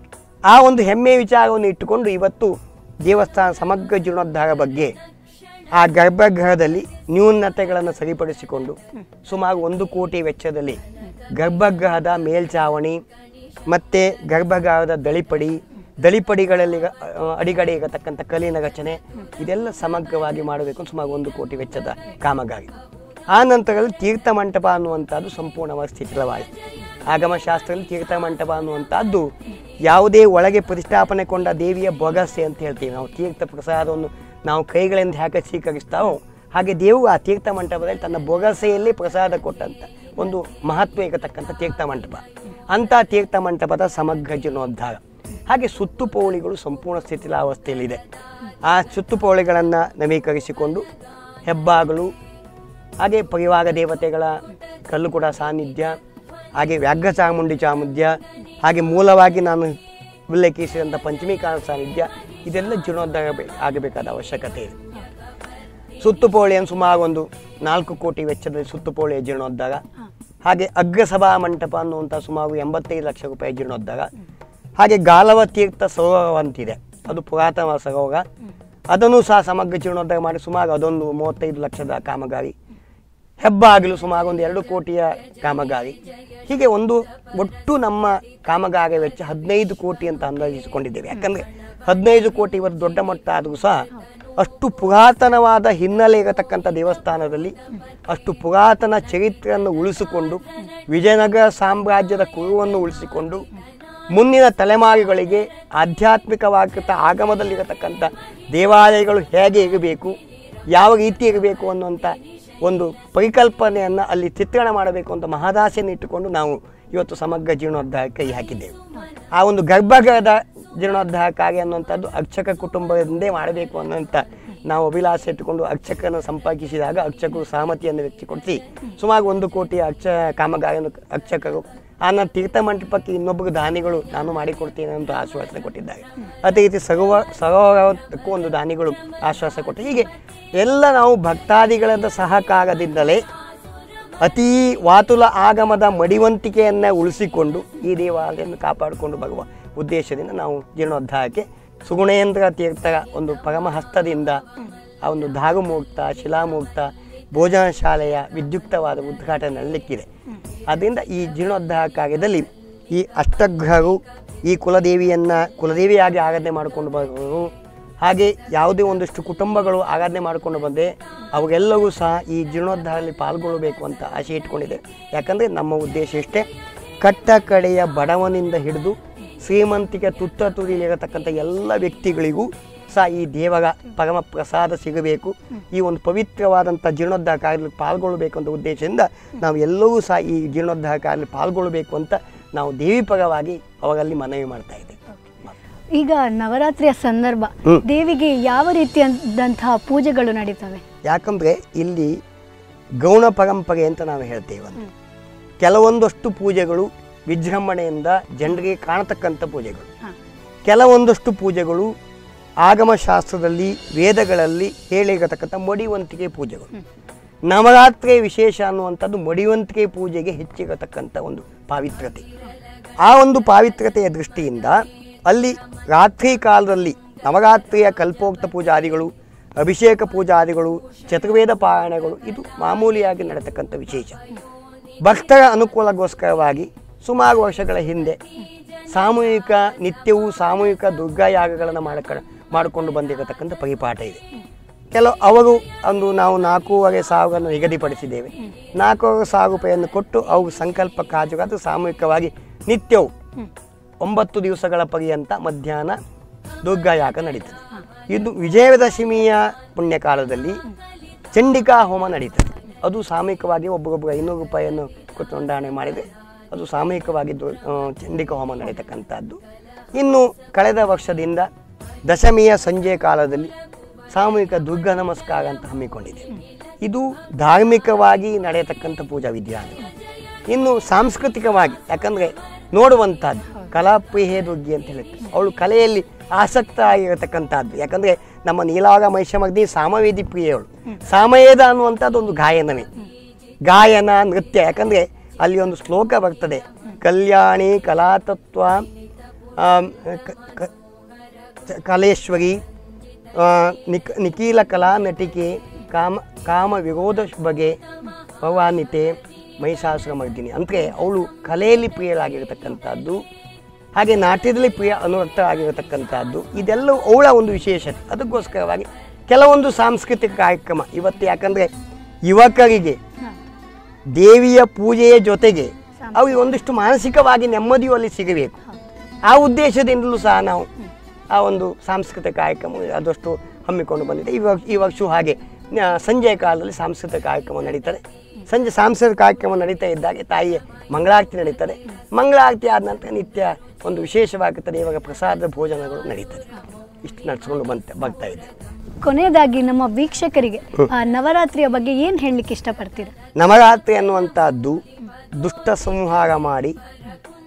ಆ ಒಂದು ಹೆಮ್ಮೆಯ ವಿಚಾರವನ್ನು ಇಟ್ಟುಕೊಂಡು ಇವತ್ತು ದೇವಸ್ಥಾನ ಸಮಗ್ರ ಜೀರ್ಣೋದ್ಧಾರ ಬಗ್ಗೆ ಆ ಗರ್ಭಗೃಹದಲ್ಲಿ ನ್ಯೂನತೆಗಳನ್ನು ಸರಿಪಡಿಸಿಕೊಂಡು ಸುಮಾರು ಒಂದು ಕೋಟಿ ವೆಚ್ಚದಲ್ಲಿ ಗರ್ಭಗೃಹದ ಮೇಲ್ಛಾವಣಿ ಮತ್ತು ಗರ್ಭಗೃಹದ ದಳಿಪಡಿ ದಳಿಪಡಿಗಳಲ್ಲಿ ಅಡಿಗಡೆ ಇರತಕ್ಕಂಥ ಕಲ್ಲಿನ ರಚನೆ ಇದೆಲ್ಲ ಸಮಗ್ರವಾಗಿ ಮಾಡಬೇಕು ಸುಮಾರು ಒಂದು ಕೋಟಿ ವೆಚ್ಚದ ಕಾಮಗಾರಿ. ಆ ನಂತರದಲ್ಲಿ ತೀರ್ಥ ಮಂಟಪ ಅನ್ನುವಂಥದ್ದು ಸಂಪೂರ್ಣವಾಗಿ ಸ್ಥಿತಿಲವಾಯಿತು. ಆಗಮಶಾಸ್ತ್ರದಲ್ಲಿ ತೀರ್ಥ ಮಂಟಪ ಅನ್ನುವಂಥದ್ದು ಯಾವುದೇ ಒಳಗೆ ಪ್ರತಿಷ್ಠಾಪನೆಗೊಂಡ ದೇವಿಯ ಬೊಗಸೆ ಅಂತ ಹೇಳ್ತೀವಿ ನಾವು. ತೀರ್ಥ ಪ್ರಸಾದವನ್ನು ನಾವು ಕೈಗಳಿಂದ ಯಾಕೆ ಸ್ವೀಕರಿಸ್ತಾವೋ ಹಾಗೆ ದೇವರು ಆ ತೀರ್ಥ ಮಂಟಪದಲ್ಲಿ ತನ್ನ ಬೊಗಸೆಯಲ್ಲಿ ಪ್ರಸಾದ ಕೊಟ್ಟಂಥ ಒಂದು ಮಹತ್ವ ಇರತಕ್ಕಂಥ ತೀರ್ಥ ಮಂಟಪ. ಅಂಥ ತೀರ್ಥ ಮಂಟಪದ ಸಮಗ್ರ ಜೀರ್ಣೋದ್ಧಾರ. ಹಾಗೆ ಸುತ್ತುಪೌಳಿಗಳು ಸಂಪೂರ್ಣ ಸ್ಥಿತಿಲಾವಸ್ಥೆಯಲ್ಲಿದೆ. ಆ ಸುತ್ತುಪೌಳಿಗಳನ್ನು ನವೀಕರಿಸಿಕೊಂಡು ಹೆಬ್ಬಾಗಲು ಹಾಗೆ ಪರಿವಾರ ದೇವತೆಗಳ ಕಲ್ಲುಕುಡ ಸಾನ್ನಿಧ್ಯ ಹಾಗೆ ವ್ಯಾಘ್ರ ಚಾಮುಂಡಿ ಚಾಮುಂಡ್ಯ ಹಾಗೆ ಮೂಲವಾಗಿ ನಾನು ಉಲ್ಲೇಖಿಸಿದಂಥ ಪಂಚಮಿ ಕಾಲ ಸಾನ್ನಿಧ್ಯ ಇದೆಲ್ಲ ಜೀರ್ಣೋದ್ಧಾರ ಆಗಬೇಕಾದ ಅವಶ್ಯಕತೆ ಇದೆ. ಸುತ್ತುಪೋಳಿಯನ್ನು ಸುಮಾರು ಒಂದು ನಾಲ್ಕು ಕೋಟಿ ವೆಚ್ಚದಲ್ಲಿ ಸುತ್ತುಪೋಳಿಯ ಜೀರ್ಣೋದ್ಧಾರ, ಹಾಗೆ ಅಗ್ರಸಭಾ ಮಂಟಪ ಅನ್ನುವಂಥ ಸುಮಾರು ಎಂಬತ್ತೈದು ಲಕ್ಷ ರೂಪಾಯಿ ಜೀರ್ಣೋದ್ಧಾರ, ಹಾಗೆ ಗಾಲವ ತೀರ್ಥ ಸರೋವರ ಅಂತಿದೆ, ಅದು ಪುರಾತನ ಸರೋವರ, ಅದನ್ನು ಸಹ ಸಮಗ್ರ ಜೀರ್ಣೋದ್ಧಾರ ಮಾಡಿ ಸುಮಾರು ಅದೊಂದು ಮೂವತ್ತೈದು ಲಕ್ಷದ ಕಾಮಗಾರಿ, ಹೆಬ್ಬಾಗಿಲು ಸುಮಾರು ಒಂದು ಎರಡು ಕೋಟಿಯ ಕಾಮಗಾರಿ. ಹೀಗೆ ಒಂದು ಒಟ್ಟು ನಮ್ಮ ಕಾಮಗಾರಿ ವೆಚ್ಚ ಹದಿನೈದು ಕೋಟಿ ಅಂತ ಅಂದಾಜಿಸಿಕೊಂಡಿದ್ದೇವೆ. ಯಾಕಂದರೆ ಹದಿನೈದು ಕೋಟಿ ಇವತ್ತು ದೊಡ್ಡ ಮಟ್ಟ ಆದರೂ ಸಹ ಅಷ್ಟು ಪುರಾತನವಾದ ಹಿನ್ನೆಲೆ ಇರತಕ್ಕಂಥ ದೇವಸ್ಥಾನದಲ್ಲಿ ಅಷ್ಟು ಪುರಾತನ ಚರಿತ್ರೆಯನ್ನು ಉಳಿಸಿಕೊಂಡು ವಿಜಯನಗರ ಸಾಮ್ರಾಜ್ಯದ ಕುರುವನ್ನು ಉಳಿಸಿಕೊಂಡು ಮುಂದಿನ ತಲೆಮಾರುಗಳಿಗೆ ಆಧ್ಯಾತ್ಮಿಕವಾಗಿರ್ತ ಆಗಮದಲ್ಲಿರತಕ್ಕಂಥ ದೇವಾಲಯಗಳು ಹೇಗೆ ಇರಬೇಕು, ಯಾವ ರೀತಿ ಇರಬೇಕು ಅನ್ನುವಂಥ ಒಂದು ಪರಿಕಲ್ಪನೆಯನ್ನು ಅಲ್ಲಿ ಚಿತ್ರಣ ಮಾಡಬೇಕು ಅಂತ ಮಹದಾಸೆಯನ್ನು ಇಟ್ಟುಕೊಂಡು ನಾವು ಇವತ್ತು ಸಮಗ್ರ ಜೀರ್ಣೋದ್ಧಾರಕ್ಕೆ ಕೈ ಹಾಕಿದ್ದೇವೆ. ಆ ಒಂದು ಗರ್ಭಗೃಹದ ಜೀರ್ಣೋದ್ಧಾರ ಕಾರ್ಯ ಅನ್ನುವಂಥದ್ದು ಅರ್ಚಕ ಕುಟುಂಬದಿಂದೇ ಮಾಡಬೇಕು ಅನ್ನೋಂಥ ನಾವು ಅಭಿಲಾಷೆ ಇಟ್ಟುಕೊಂಡು ಅರ್ಚಕರನ್ನು ಸಂಪರ್ಕಿಸಿದಾಗ ಅರ್ಚಕರು ಸಹಮತಿಯನ್ನು ವ್ಯಕ್ತಪಡಿಸಿ ಸುಮಾರು ಒಂದು ಕೋಟಿ ಅರ್ಚ ಕಾಮಗಾರಿಯನ್ನು ಅರ್ಚಕರು ಆನ ತೀರ್ಥ ಮಂಟಪಕ್ಕೆ ಇನ್ನೊಬ್ಬರು ದಾನಿಗಳು ನಾನು ಮಾಡಿಕೊಡ್ತೇನೆ ಅಂತ ಆಶ್ವಾಸನೆ ಕೊಟ್ಟಿದ್ದಾರೆ. ಅದೇ ರೀತಿ ಸರೋವ ಸರೋವರಕ್ಕೂ ಒಂದು ದಾನಿಗಳು ಆಶ್ವಾಸ ಕೊಟ್ಟು ಹೀಗೆ ಎಲ್ಲ ನಾವು ಭಕ್ತಾದಿಗಳ ಸಹಕಾರದಿಂದಲೇ ಅತೀ ವಾತುಲ ಆಗಮದ ಮಡಿವಂತಿಕೆಯನ್ನು ಉಳಿಸಿಕೊಂಡು ಈ ದೇವಾಲಯವನ್ನು ಕಾಪಾಡಿಕೊಂಡು ಬರುವ ಉದ್ದೇಶದಿಂದ ನಾವು ಜೀರ್ಣೋದ್ಧಾರಕ್ಕೆ ಸುಗುಣೇಂದ್ರ ತೀರ್ಥರ ಒಂದು ಪರಮಹಸ್ತದಿಂದ ಆ ಒಂದು ಧಾರುಮೂರ್ತ ಶಿಲಾಮೂರ್ತ ಭೋಜನ ಶಾಲೆಯ ವಿದ್ಯುಕ್ತವಾದ ಉದ್ಘಾಟನೆ ನಡಲಿಕ್ಕಿದೆ. ಆದ್ದರಿಂದ ಈ ಜೀರ್ಣೋದ್ಧಾರ ಕಾರ್ಯದಲ್ಲಿ ಈ ಅಷ್ಟಗ್ರಹರು ಈ ಕುಲದೇವಿಯನ್ನು ಕುಲದೇವಿಯಾಗಿ ಆರಾಧನೆ ಮಾಡಿಕೊಂಡು ಬರೋರು, ಹಾಗೆ ಯಾವುದೇ ಒಂದಷ್ಟು ಕುಟುಂಬಗಳು ಆರಾಧನೆ ಮಾಡಿಕೊಂಡು ಬಂದೆ ಅವೆಲ್ಲವೂ ಸಹ ಈ ಜೀರ್ಣೋದ್ಧಾರದಲ್ಲಿ ಪಾಲ್ಗೊಳ್ಳಬೇಕು ಅಂತ ಆಸೆ ಇಟ್ಕೊಂಡಿದೆ. ಯಾಕಂದರೆ ನಮ್ಮ ಉದ್ದೇಶ ಇಷ್ಟೇ, ಕಟ್ಟ ಕಡೆಯ ಬಡವನಿಂದ ಹಿಡಿದು ಶ್ರೀಮಂತಿಕೆ ತುತ್ತ ತುದಿಯಲ್ಲಿರತಕ್ಕಂಥ ಎಲ್ಲ ವ್ಯಕ್ತಿಗಳಿಗೂ ಸಹ ಈ ದೇವರ ಪರಮ ಪ್ರಸಾದ ಸಿಗಬೇಕು, ಈ ಒಂದು ಪವಿತ್ರವಾದಂಥ ಜೀರ್ಣೋದ್ಧಾರ ಕಾರ್ಯದಲ್ಲಿ ಪಾಲ್ಗೊಳ್ಳಬೇಕು ಅಂತ ಉದ್ದೇಶದಿಂದ ನಾವು ಎಲ್ಲವೂ ಸಹ ಈ ಜೀರ್ಣೋದ್ಧಾರ ಕಾರ್ಯದಲ್ಲಿ ಪಾಲ್ಗೊಳ್ಳಬೇಕು ಅಂತ ನಾವು ದೇವಿ ಪರವಾಗಿ ಅವರಲ್ಲಿ ಮನವಿ ಮಾಡ್ತಾ ಇದ್ದೇವೆ. ಈಗ ನವರಾತ್ರಿಯ ಸಂದರ್ಭ ದೇವಿಗೆ ಯಾವ ರೀತಿಯಾದಂತಹ ಪೂಜೆಗಳು ನಡೀತವೆ? ಯಾಕಂದರೆ ಇಲ್ಲಿ ಗೌಣ ಪರಂಪರೆ ಅಂತ ನಾವು ಹೇಳ್ತೇವೆ. ಕೆಲವೊಂದಷ್ಟು ಪೂಜೆಗಳು ವಿಜೃಂಭಣೆಯಿಂದ ಜನರಿಗೆ ಕಾಣತಕ್ಕಂಥ ಪೂಜೆಗಳು, ಕೆಲವೊಂದಷ್ಟು ಪೂಜೆಗಳು ಆಗಮಶಾಸ್ತ್ರದಲ್ಲಿ ವೇದಗಳಲ್ಲಿ ಹೇಳಿರತಕ್ಕಂಥ ಮಡಿವಂತಿಕೆ ಪೂಜೆಗಳು. ನವರಾತ್ರಿ ವಿಶೇಷ ಅನ್ನುವಂಥದ್ದು ಮಡಿವಂತಿಕೆ ಪೂಜೆಗೆ ಹೆಚ್ಚಿರತಕ್ಕಂಥ ಒಂದು ಪಾವಿತ್ರತೆ. ಆ ಒಂದು ಪಾವಿತ್ರತೆಯ ದೃಷ್ಟಿಯಿಂದ ಅಲ್ಲಿ ರಾತ್ರಿ ಕಾಲದಲ್ಲಿ ನವರಾತ್ರಿಯ ಕಲ್ಪೋಕ್ತ ಪೂಜಾದಿಗಳು, ಅಭಿಷೇಕ ಪೂಜಾದಿಗಳು, ಚತುರ್ವೇದ ಪಾರಾಯಣಗಳು ಇದು ಮಾಮೂಲಿಯಾಗಿ ನಡೆತಕ್ಕಂಥ ವಿಶೇಷ. ಭಕ್ತರ ಅನುಕೂಲಗೋಸ್ಕರವಾಗಿ ಸುಮಾರು ವರ್ಷಗಳ ಹಿಂದೆ ಸಾಮೂಹಿಕ ನಿತ್ಯವೂ ಸಾಮೂಹಿಕ ದುರ್ಗಾಯಾಗಗಳನ್ನು ಮಾಡಕ ಮಾಡಿಕೊಂಡು ಬಂದಿರತಕ್ಕಂಥ ಪರಿಪಾಠ ಇದೆ. ಕೆಲವು ಅವರು ಒಂದು ನಾವು ನಾಲ್ಕೂವರೆ ಸಾವಿರವನ್ನು ನಿಗದಿಪಡಿಸಿದ್ದೇವೆ. ನಾಲ್ಕೂವರೆ ಸಾವಿರ ರೂಪಾಯಿಯನ್ನು ಕೊಟ್ಟು ಅವರು ಸಂಕಲ್ಪ ಕಾಜುಗಾದ ಸಾಮೂಹಿಕವಾಗಿ ನಿತ್ಯವೂ ಒಂಬತ್ತು ದಿವಸಗಳ ಪರ್ಯಂತ ಮಧ್ಯಾಹ್ನ ದುರ್ಗಾಯಾಗ ನಡೀತದೆ. ಇದು ವಿಜಯದಶಮಿಯ ಪುಣ್ಯಕಾಲದಲ್ಲಿ ಚಂಡಿಕಾ ಹೋಮ ನಡೀತದೆ. ಅದು ಸಾಮೂಹಿಕವಾಗಿ ಒಬ್ಬೊಬ್ಬರು ಐನೂರು ರೂಪಾಯಿಯನ್ನು ಕೊಟ್ಟು ನೋಂದಣಿ ಮಾಡಿದರೆ ಅದು ಸಾಮೂಹಿಕವಾಗಿ ದು ಚಂಡಿಕಾ ಹೋಮ ನಡೀತಕ್ಕಂಥದ್ದು. ಇನ್ನು ಕಳೆದ ವರ್ಷದಿಂದ ದಶಮಿಯ ಸಂಜೆ ಕಾಲದಲ್ಲಿ ಸಾಮೂಹಿಕ ದುರ್ಗಾ ನಮಸ್ಕಾರ ಅಂತ ಹಮ್ಮಿಕೊಂಡಿದೆ. ಇದು ಧಾರ್ಮಿಕವಾಗಿ ನಡೆಯತಕ್ಕಂಥ ಪೂಜಾ ವಿಧಾನಗಳು. ಇನ್ನು ಸಾಂಸ್ಕೃತಿಕವಾಗಿ ಯಾಕಂದರೆ ನೋಡುವಂಥದ್ದು ಕಲಾಪ್ರಿಯೆ ದುರ್ಗಿ ಅಂತ ಹೇಳುತ್ತೆ, ಅವಳು ಕಲೆಯಲ್ಲಿ ಆಸಕ್ತ ಆಗಿರತಕ್ಕಂಥದ್ದು. ಯಾಕಂದರೆ ನಮ್ಮ ನೀಲಾವರ ಮಹಿಷಮರ್ದಿನಿ ಸಾಮವೇದಿ ಪ್ರಿಯಗಳು. ಸಾಮವೇದ ಅನ್ನುವಂಥದ್ದು ಒಂದು ಗಾಯನವೇ, ಗಾಯನ ನೃತ್ಯ. ಯಾಕಂದರೆ ಅಲ್ಲಿ ಒಂದು ಶ್ಲೋಕ ಬರ್ತದೆ, ಕಲ್ಯಾಣಿ ಕಲಾತತ್ವ ಕಲೇಶ್ವರಿ ನಿಕ್ ನಿಖಿಲ ಕಲಾ ನಟಿಕೆ ಕಾಮ ಕಾಮ ವಿರೋಧ ಬಗೆ ಭವಾನಿತೆ ಮಹಿಷಾಸುರಮರ್ದಿನಿ. ಅಂದರೆ ಅವಳು ಕಲೆಯಲ್ಲಿ ಪ್ರಿಯರಾಗಿರತಕ್ಕಂಥದ್ದು, ಹಾಗೆ ನಾಟ್ಯದಲ್ಲಿ ಪ್ರಿಯ ಅನುರಕ್ತರಾಗಿರತಕ್ಕಂಥದ್ದು. ಇದೆಲ್ಲವೂ ಅವಳ ಒಂದು ವಿಶೇಷತೆ. ಅದಕ್ಕೋಸ್ಕರವಾಗಿ ಕೆಲವೊಂದು ಸಾಂಸ್ಕೃತಿಕ ಕಾರ್ಯಕ್ರಮ ಇವತ್ತು, ಯಾಕಂದರೆ ಯುವಕರಿಗೆ ದೇವಿಯ ಪೂಜೆಯ ಜೊತೆಗೆ ಅವ್ರಿಗೆ ಒಂದಿಷ್ಟು ಮಾನಸಿಕವಾಗಿ ನೆಮ್ಮದಿಯೂ ಅಲ್ಲಿ ಸಿಗಬೇಕು. ಆ ಉದ್ದೇಶದಿಂದಲೂ ಸಹ ನಾವು ಆ ಒಂದು ಸಾಂಸ್ಕೃತಿಕ ಕಾರ್ಯಕ್ರಮ ಆದಷ್ಟು ಹಮ್ಮಿಕೊಂಡು ಬಂದಿದೆ. ಈ ವರ್ಷ ಈ ವರ್ಷವೂ ಹಾಗೆ ಸಂಜೆಯ ಕಾಲದಲ್ಲಿ ಸಾಂಸ್ಕೃತಿಕ ಕಾರ್ಯಕ್ರಮ ನಡೀತದೆ. ಸಂಜೆ ಸಾಂಸ್ಕೃತಿಕ ಕಾರ್ಯಕ್ರಮ ನಡೀತಾ ಇದ್ದಾಗೆ ತಾಯಿಯ ಮಂಗಳಾರತಿ ನಡೀತದೆ. ಮಂಗಳಾರತಿ ಆದ ನಂತರ ನಿತ್ಯ ಒಂದು ವಿಶೇಷವಾಗಿರ್ತದೆ, ಇವಾಗ ಪ್ರಸಾದ ಭೋಜನಗಳು ನಡೀತದೆ. ಇಷ್ಟು ನಡೆಸ್ಕೊಂಡು ಬಂತ ಬರ್ತಾ ಇದೆ. ಕೊನೆಯದಾಗಿ ನಮ್ಮ ವೀಕ್ಷಕರಿಗೆ ನವರಾತ್ರಿಯ ಬಗ್ಗೆ ಏನು ಹೇಳಲಿಕ್ಕೆ ಇಷ್ಟಪಡ್ತೀರಾ? ನವರಾತ್ರಿ ಅನ್ನುವಂಥದ್ದು ದುಷ್ಟ ಸಂಹಾರ ಮಾಡಿ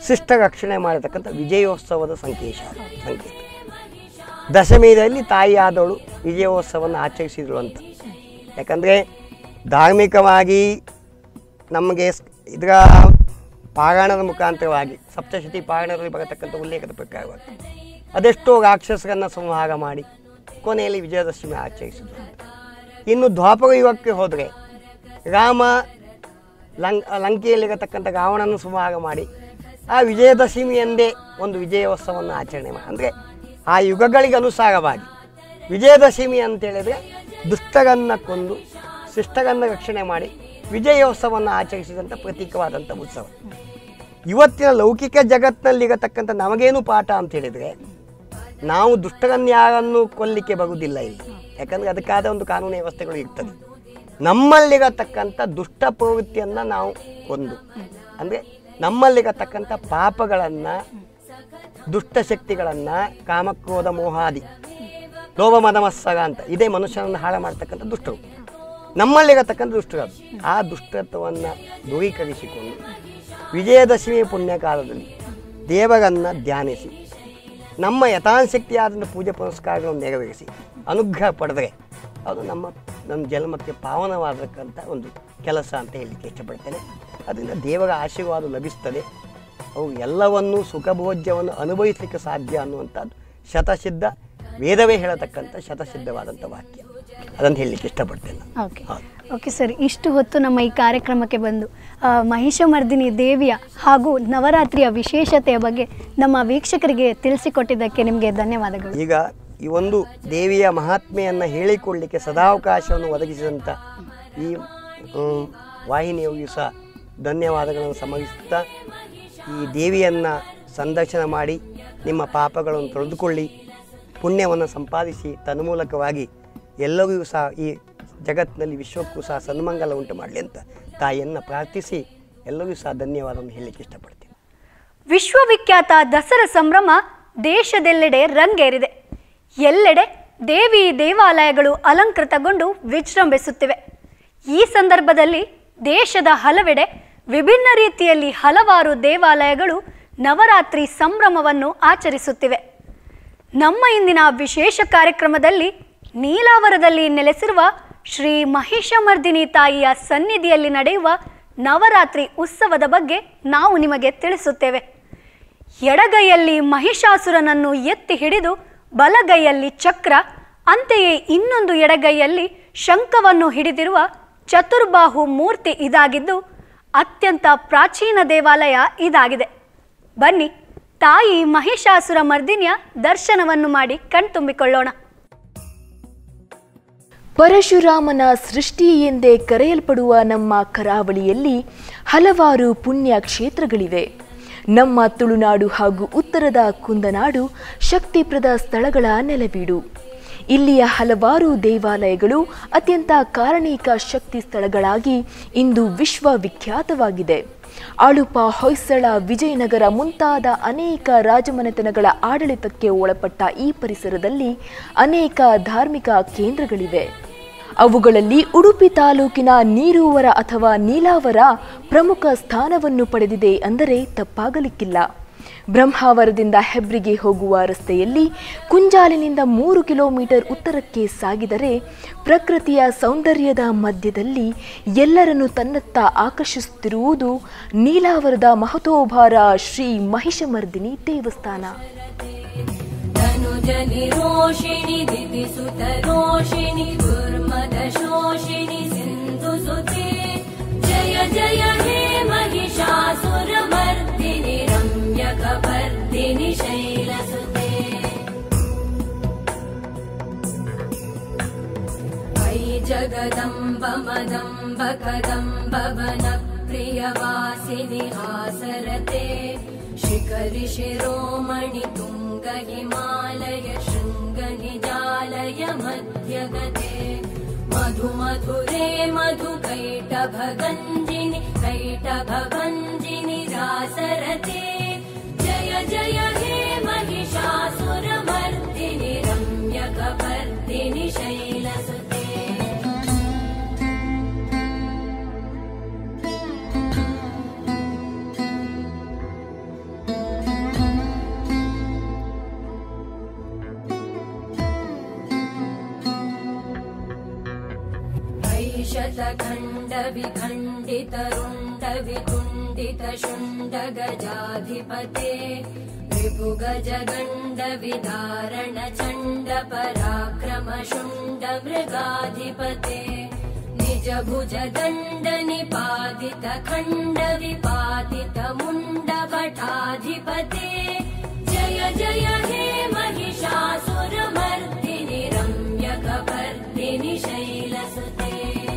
ಶಿಷ್ಟ ರಕ್ಷಣೆ ಮಾಡತಕ್ಕಂಥ ವಿಜಯೋತ್ಸವದ ಸಂಕೇಶ ಸಂಕೇತ. ದಶಮಿಯಲ್ಲಿ ತಾಯಿಯಾದವಳು ವಿಜಯೋತ್ಸವವನ್ನು ಆಚರಿಸಿದಳು ಅಂತ. ಯಾಕಂದರೆ ಧಾರ್ಮಿಕವಾಗಿ ನಮಗೆ ಇದರ ಪಾರಾಯಣದ ಮುಖಾಂತರವಾಗಿ ಸಪ್ತಶತಿ ಪಾರಾಯಣದಲ್ಲಿ ಬರತಕ್ಕಂಥ ಉಲ್ಲೇಖದ ಪ್ರಕಾರವಾಗಿ ಅದೆಷ್ಟೋ ರಾಕ್ಷಸರನ್ನು ಸಂಹಾರ ಮಾಡಿ ಕೊನೆಯಲ್ಲಿ ವಿಜಯದಶಮಿ ಆಚರಿಸಿದರು. ಇನ್ನು ದ್ವಾಪರ ಯುಗಕ್ಕೆ ಹೋದರೆ ರಾಮ ಲಂಕ್ ಲಂಕೆಯಲ್ಲಿರತಕ್ಕಂಥ ರಾವಣನ ಸಂಹಾರ ಮಾಡಿ ಆ ವಿಜಯದಶಮಿ ಎಂದೇ ಒಂದು ವಿಜಯೋತ್ಸವವನ್ನು ಆಚರಣೆ ಮಾಡಿ, ಅಂದರೆ ಆ ಯುಗಗಳಿಗೆ ಅನುಸಾರವಾಗಿ ವಿಜಯದಶಮಿ ಅಂತೇಳಿದರೆ ದುಷ್ಟರನ್ನು ಕೊಂದು ಶಿಷ್ಟರನ್ನು ರಕ್ಷಣೆ ಮಾಡಿ ವಿಜಯೋತ್ಸವವನ್ನು ಆಚರಿಸಿದಂಥ ಪ್ರತೀಕವಾದಂಥ ಉತ್ಸವ. ಇವತ್ತಿನ ಲೌಕಿಕ ಜಗತ್ತಿನಲ್ಲಿರತಕ್ಕಂಥ ನಮಗೇನು ಪಾಠ ಅಂತ ಹೇಳಿದರೆ, ನಾವು ದುಷ್ಟರನ್ನು ಯಾರನ್ನು ಕೊಲ್ಲಿಕ್ಕೆ ಬರುವುದಿಲ್ಲ ಇಲ್ಲಿ, ಯಾಕಂದರೆ ಅದಕ್ಕಾದ ಒಂದು ಕಾನೂನು ವ್ಯವಸ್ಥೆಗಳು ಇರ್ತದೆ. ನಮ್ಮಲ್ಲಿರತಕ್ಕಂಥ ದುಷ್ಟ ಪ್ರವೃತ್ತಿಯನ್ನು ನಾವು ಕೊಂದು, ಅಂದರೆ ನಮ್ಮಲ್ಲಿರತಕ್ಕಂಥ ಪಾಪಗಳನ್ನು ದುಷ್ಟಶಕ್ತಿಗಳನ್ನು ಕಾಮಕ್ರೋಧ ಮೋಹಾದಿ ಲೋಭ ಮದ ಮತ್ಸರ ಅಂತ ಇದೇ ಮನುಷ್ಯನನ್ನು ಹಾಳು ಮಾಡ್ತಕ್ಕಂಥ ದುಷ್ಟರು ನಮ್ಮಲ್ಲಿರತಕ್ಕಂಥ ದುಷ್ಟರು. ಆ ದುಷ್ಟತ್ವವನ್ನು ದೂರೀಕರಿಸಿಕೊಂಡು ವಿಜಯದಶಮಿ ಪುಣ್ಯಕಾಲದಲ್ಲಿ ದೇವರನ್ನು ಧ್ಯಾನಿಸಿ ನಮ್ಮ ಯಥಾಶಕ್ತಿಯಾದಂಥ ಪೂಜೆ ಪುನಸ್ಕಾರಗಳನ್ನು ನೆರವೇರಿಸಿ ಅನುಗ್ರಹ ಪಡೆದರೆ ಅದು ನಮ್ಮ ನಮ್ಮ ಜನ್ಮಕ್ಕೆ ಪಾವನವಾದಕ್ಕಂಥ ಒಂದು ಕೆಲಸ ಅಂತ ಹೇಳಲಿಕ್ಕೆ ಇಷ್ಟಪಡ್ತೇನೆ. ಅದರಿಂದ ದೇವರ ಆಶೀರ್ವಾದ ಲಭಿಸ್ತದೆ. ಅವು ಎಲ್ಲವನ್ನೂ ಸುಖಭೋಜ್ಯವನ್ನು ಅನುಭವಿಸಲಿಕ್ಕೆ ಸಾಧ್ಯ ಅನ್ನುವಂಥದ್ದು ಶತಸಿದ್ಧ ವೇದವೇ ಹೇಳತಕ್ಕಂಥ ಶತಸಿದ್ಧವಾದಂಥ ವಾಕ್ಯ. ಅದನ್ನು ಹೇಳಲಿಕ್ಕೆ ಇಷ್ಟಪಡ್ತೇನೆ. ಓಕೆ ಓಕೆ ಸರ್, ಇಷ್ಟು ಹೊತ್ತು ನಮ್ಮ ಈ ಕಾರ್ಯಕ್ರಮಕ್ಕೆ ಬಂದು ಮಹಿಷಮರ್ದಿನಿ ದೇವಿಯ ಹಾಗೂ ನವರಾತ್ರಿಯ ವಿಶೇಷತೆಯ ಬಗ್ಗೆ ನಮ್ಮ ವೀಕ್ಷಕರಿಗೆ ತಿಳಿಸಿಕೊಟ್ಟಿದ್ದಕ್ಕೆ ನಿಮಗೆ ಧನ್ಯವಾದಗಳು. ಈಗ ಈ ಒಂದು ದೇವಿಯ ಮಹಾತ್ಮೆಯನ್ನು ಹೇಳಿಕೊಳ್ಳಲಿಕ್ಕೆ ಸದಾವಕಾಶವನ್ನು ಒದಗಿಸಿದಂಥ ಈ ವಾಹಿನಿಯೂ ಸಹ ಧನ್ಯವಾದಗಳನ್ನು ಸಮರ್ಪಿಸುತ್ತಾ, ಈ ದೇವಿಯನ್ನು ಸಂದರ್ಶನ ಮಾಡಿ ನಿಮ್ಮ ಪಾಪಗಳನ್ನು ತೊಳೆದುಕೊಳ್ಳಿ, ಪುಣ್ಯವನ್ನು ಸಂಪಾದಿಸಿ ತನ್ಮೂಲಕವಾಗಿ ಎಲ್ಲರಿಗೂ ಸಹ ಈ ಜಗತ್ತಿನಲ್ಲಿ ವಿಶ್ವಕ್ಕೂ ಸಹ ಸನ್ಮಂಗಲ ಉಂಟು ಮಾಡಲಿ ಅಂತ ತಾಯಿಯನ್ನು ಪ್ರಾರ್ಥಿಸಿ ಎಲ್ಲರಿಗೂ ಸಹ ಧನ್ಯವಾದವನ್ನು ಹೇಳಲಿಕ್ಕೆ ಇಷ್ಟಪಡ್ತೀನಿ. ವಿಶ್ವವಿಖ್ಯಾತ ದಸರಾ ಸಂಭ್ರಮ ದೇಶದೆಲ್ಲೆಡೆ ರಂಗೇರಿದೆ. ಎಲ್ಲೆಡೆ ದೇವಿ ದೇವಾಲಯಗಳು ಅಲಂಕೃತಗೊಂಡು ವಿಜೃಂಭಿಸುತ್ತಿವೆ. ಈ ಸಂದರ್ಭದಲ್ಲಿ ದೇಶದ ಹಲವೆಡೆ ವಿಭಿನ್ನ ರೀತಿಯಲ್ಲಿ ಹಲವಾರು ದೇವಾಲಯಗಳು ನವರಾತ್ರಿ ಸಂಭ್ರಮವನ್ನು ಆಚರಿಸುತ್ತಿವೆ. ನಮ್ಮ ಇಂದಿನ ವಿಶೇಷ ಕಾರ್ಯಕ್ರಮದಲ್ಲಿ ನೀಲಾವರದಲ್ಲಿ ನೆಲೆಸಿರುವ ಶ್ರೀ ಮಹಿಷಮರ್ದಿನಿ ತಾಯಿಯ ಸನ್ನಿಧಿಯಲ್ಲಿ ನಡೆಯುವ ನವರಾತ್ರಿ ಉತ್ಸವದ ಬಗ್ಗೆ ನಾವು ನಿಮಗೆ ತಿಳಿಸುತ್ತೇವೆ. ಎಡಗೈಯಲ್ಲಿ ಮಹಿಷಾಸುರನನ್ನು ಎತ್ತಿ ಹಿಡಿದು ಬಲಗೈಯಲ್ಲಿ ಚಕ್ರ, ಅಂತೆಯೇ ಇನ್ನೊಂದು ಎಡಗೈಯಲ್ಲಿ ಶಂಖವನ್ನು ಹಿಡಿದಿರುವ ಚತುರ್ಬಾಹು ಮೂರ್ತಿ ಇದಾಗಿದ್ದು ಅತ್ಯಂತ ಪ್ರಾಚೀನ ದೇವಾಲಯ ಇದಾಗಿದೆ. ಬನ್ನಿ ತಾಯಿ ಮಹಿಷಾಸುರ ಮರ್ದಿನಿಯ ದರ್ಶನವನ್ನು ಮಾಡಿ ಕಣ್ತುಂಬಿಕೊಳ್ಳೋಣ. ಪರಶುರಾಮನ ಸೃಷ್ಟಿ ಎಂದೇ ಕರೆಯಲ್ಪಡುವ ನಮ್ಮ ಕರಾವಳಿಯಲ್ಲಿ ಹಲವಾರು ಪುಣ್ಯ ಕ್ಷೇತ್ರಗಳಿವೆ. ನಮ್ಮ ತುಳುನಾಡು ಹಾಗೂ ಉತ್ತರದ ಕುಂದನಾಡು ಶಕ್ತಿಪ್ರದ ಸ್ಥಳಗಳ ನೆಲವೀಡು. ಇಲ್ಲಿಯ ಹಲವಾರು ದೇವಾಲಯಗಳು ಅತ್ಯಂತ ಕಾರಣಿಕ ಶಕ್ತಿ ಸ್ಥಳಗಳಾಗಿ ಇಂದು ವಿಶ್ವವಿಖ್ಯಾತವಾಗಿದೆ. ಆಳುಪ, ಹೊಯ್ಸಳ, ವಿಜಯನಗರ ಮುಂತಾದ ಅನೇಕ ರಾಜಮನೆತನಗಳ ಆಡಳಿತಕ್ಕೆ ಒಳಪಟ್ಟ ಈ ಪರಿಸರದಲ್ಲಿ ಅನೇಕ ಧಾರ್ಮಿಕ ಕೇಂದ್ರಗಳಿವೆ. ಅವುಗಳಲ್ಲಿ ಉಡುಪಿ ತಾಲೂಕಿನ ನೀರೂವರ ಅಥವಾ ನೀಲಾವರ ಪ್ರಮುಖ ಸ್ಥಾನವನ್ನು ಪಡೆದಿದೆ ಅಂದರೆ ತಪ್ಪಾಗಲಿಕ್ಕಿಲ್ಲ. ಬ್ರಹ್ಮಾವರದಿಂದ ಹೆಬ್ರಿಗೆ ಹೋಗುವ ರಸ್ತೆಯಲ್ಲಿ ಕುಂಜಾಲಿನಿಂದ ಮೂರು ಕಿಲೋಮೀಟರ್ ಉತ್ತರಕ್ಕೆ ಸಾಗಿದರೆ ಪ್ರಕೃತಿಯ ಸೌಂದರ್ಯದ ಮಧ್ಯದಲ್ಲಿ ಎಲ್ಲರನ್ನು ತನ್ನತ್ತ ಆಕರ್ಷಿಸುತ್ತಿರುವುದು ನೀಲಾವರದ ಮಹತೋಭಾರ ಶ್ರೀ ಮಹಿಷಮರ್ದಿನಿ ದೇವಸ್ಥಾನ. ಜಯ ಜಯ ಹೇ ಮಹಿಷಾಸುರ ಮರ್ದಿನಿ ರಮ್ಯಕಪರ್ದಿನಿ ಶೈಲಸುತೆ. ಐ ಜಗದಂಬ ಮದಂಬ ಕದಂಬ ವನ ಪ್ರಿಯವಾಸಿನಿ ಆಸರತೆ. ಶಿಖರಿ ಶಿರೋಮಣಿ ತುಂಗ ಹಿಮಾಲಯ ಶೃಂಗ ನಿಜಾಲಯ ಮಧ್ಯಗತೆ. ಮಧು ಮಧುರೇ ಮಧು ಕೈಟಭ ಗಂಜಿನಿ ಕೈಟಭ ಭಂಜಿನಿ ರಾಸರತೆ. ಜಯ ಜಯ ಹೇ ಮಹಿಷಾಸುರ ಮರ್ದಿನಿ ರಮ್ಯಕಪರ್ದಿನಿ ಶೈಲಸುತೆ. स्तखण्ड विखण्डित रुण्ड वितुण्डित शुण्ड गजाधिपते रिपुगज गण्ड विदारण चण्ड पराक्रम शुण्ड मृगाधिपते निज भुज दण्ड निपातित खण्ड विपातित मुण्ड भटाधिपते जय जय हे महिषासुरमर्दिनि रम्यकपर्दिनि शैलसुते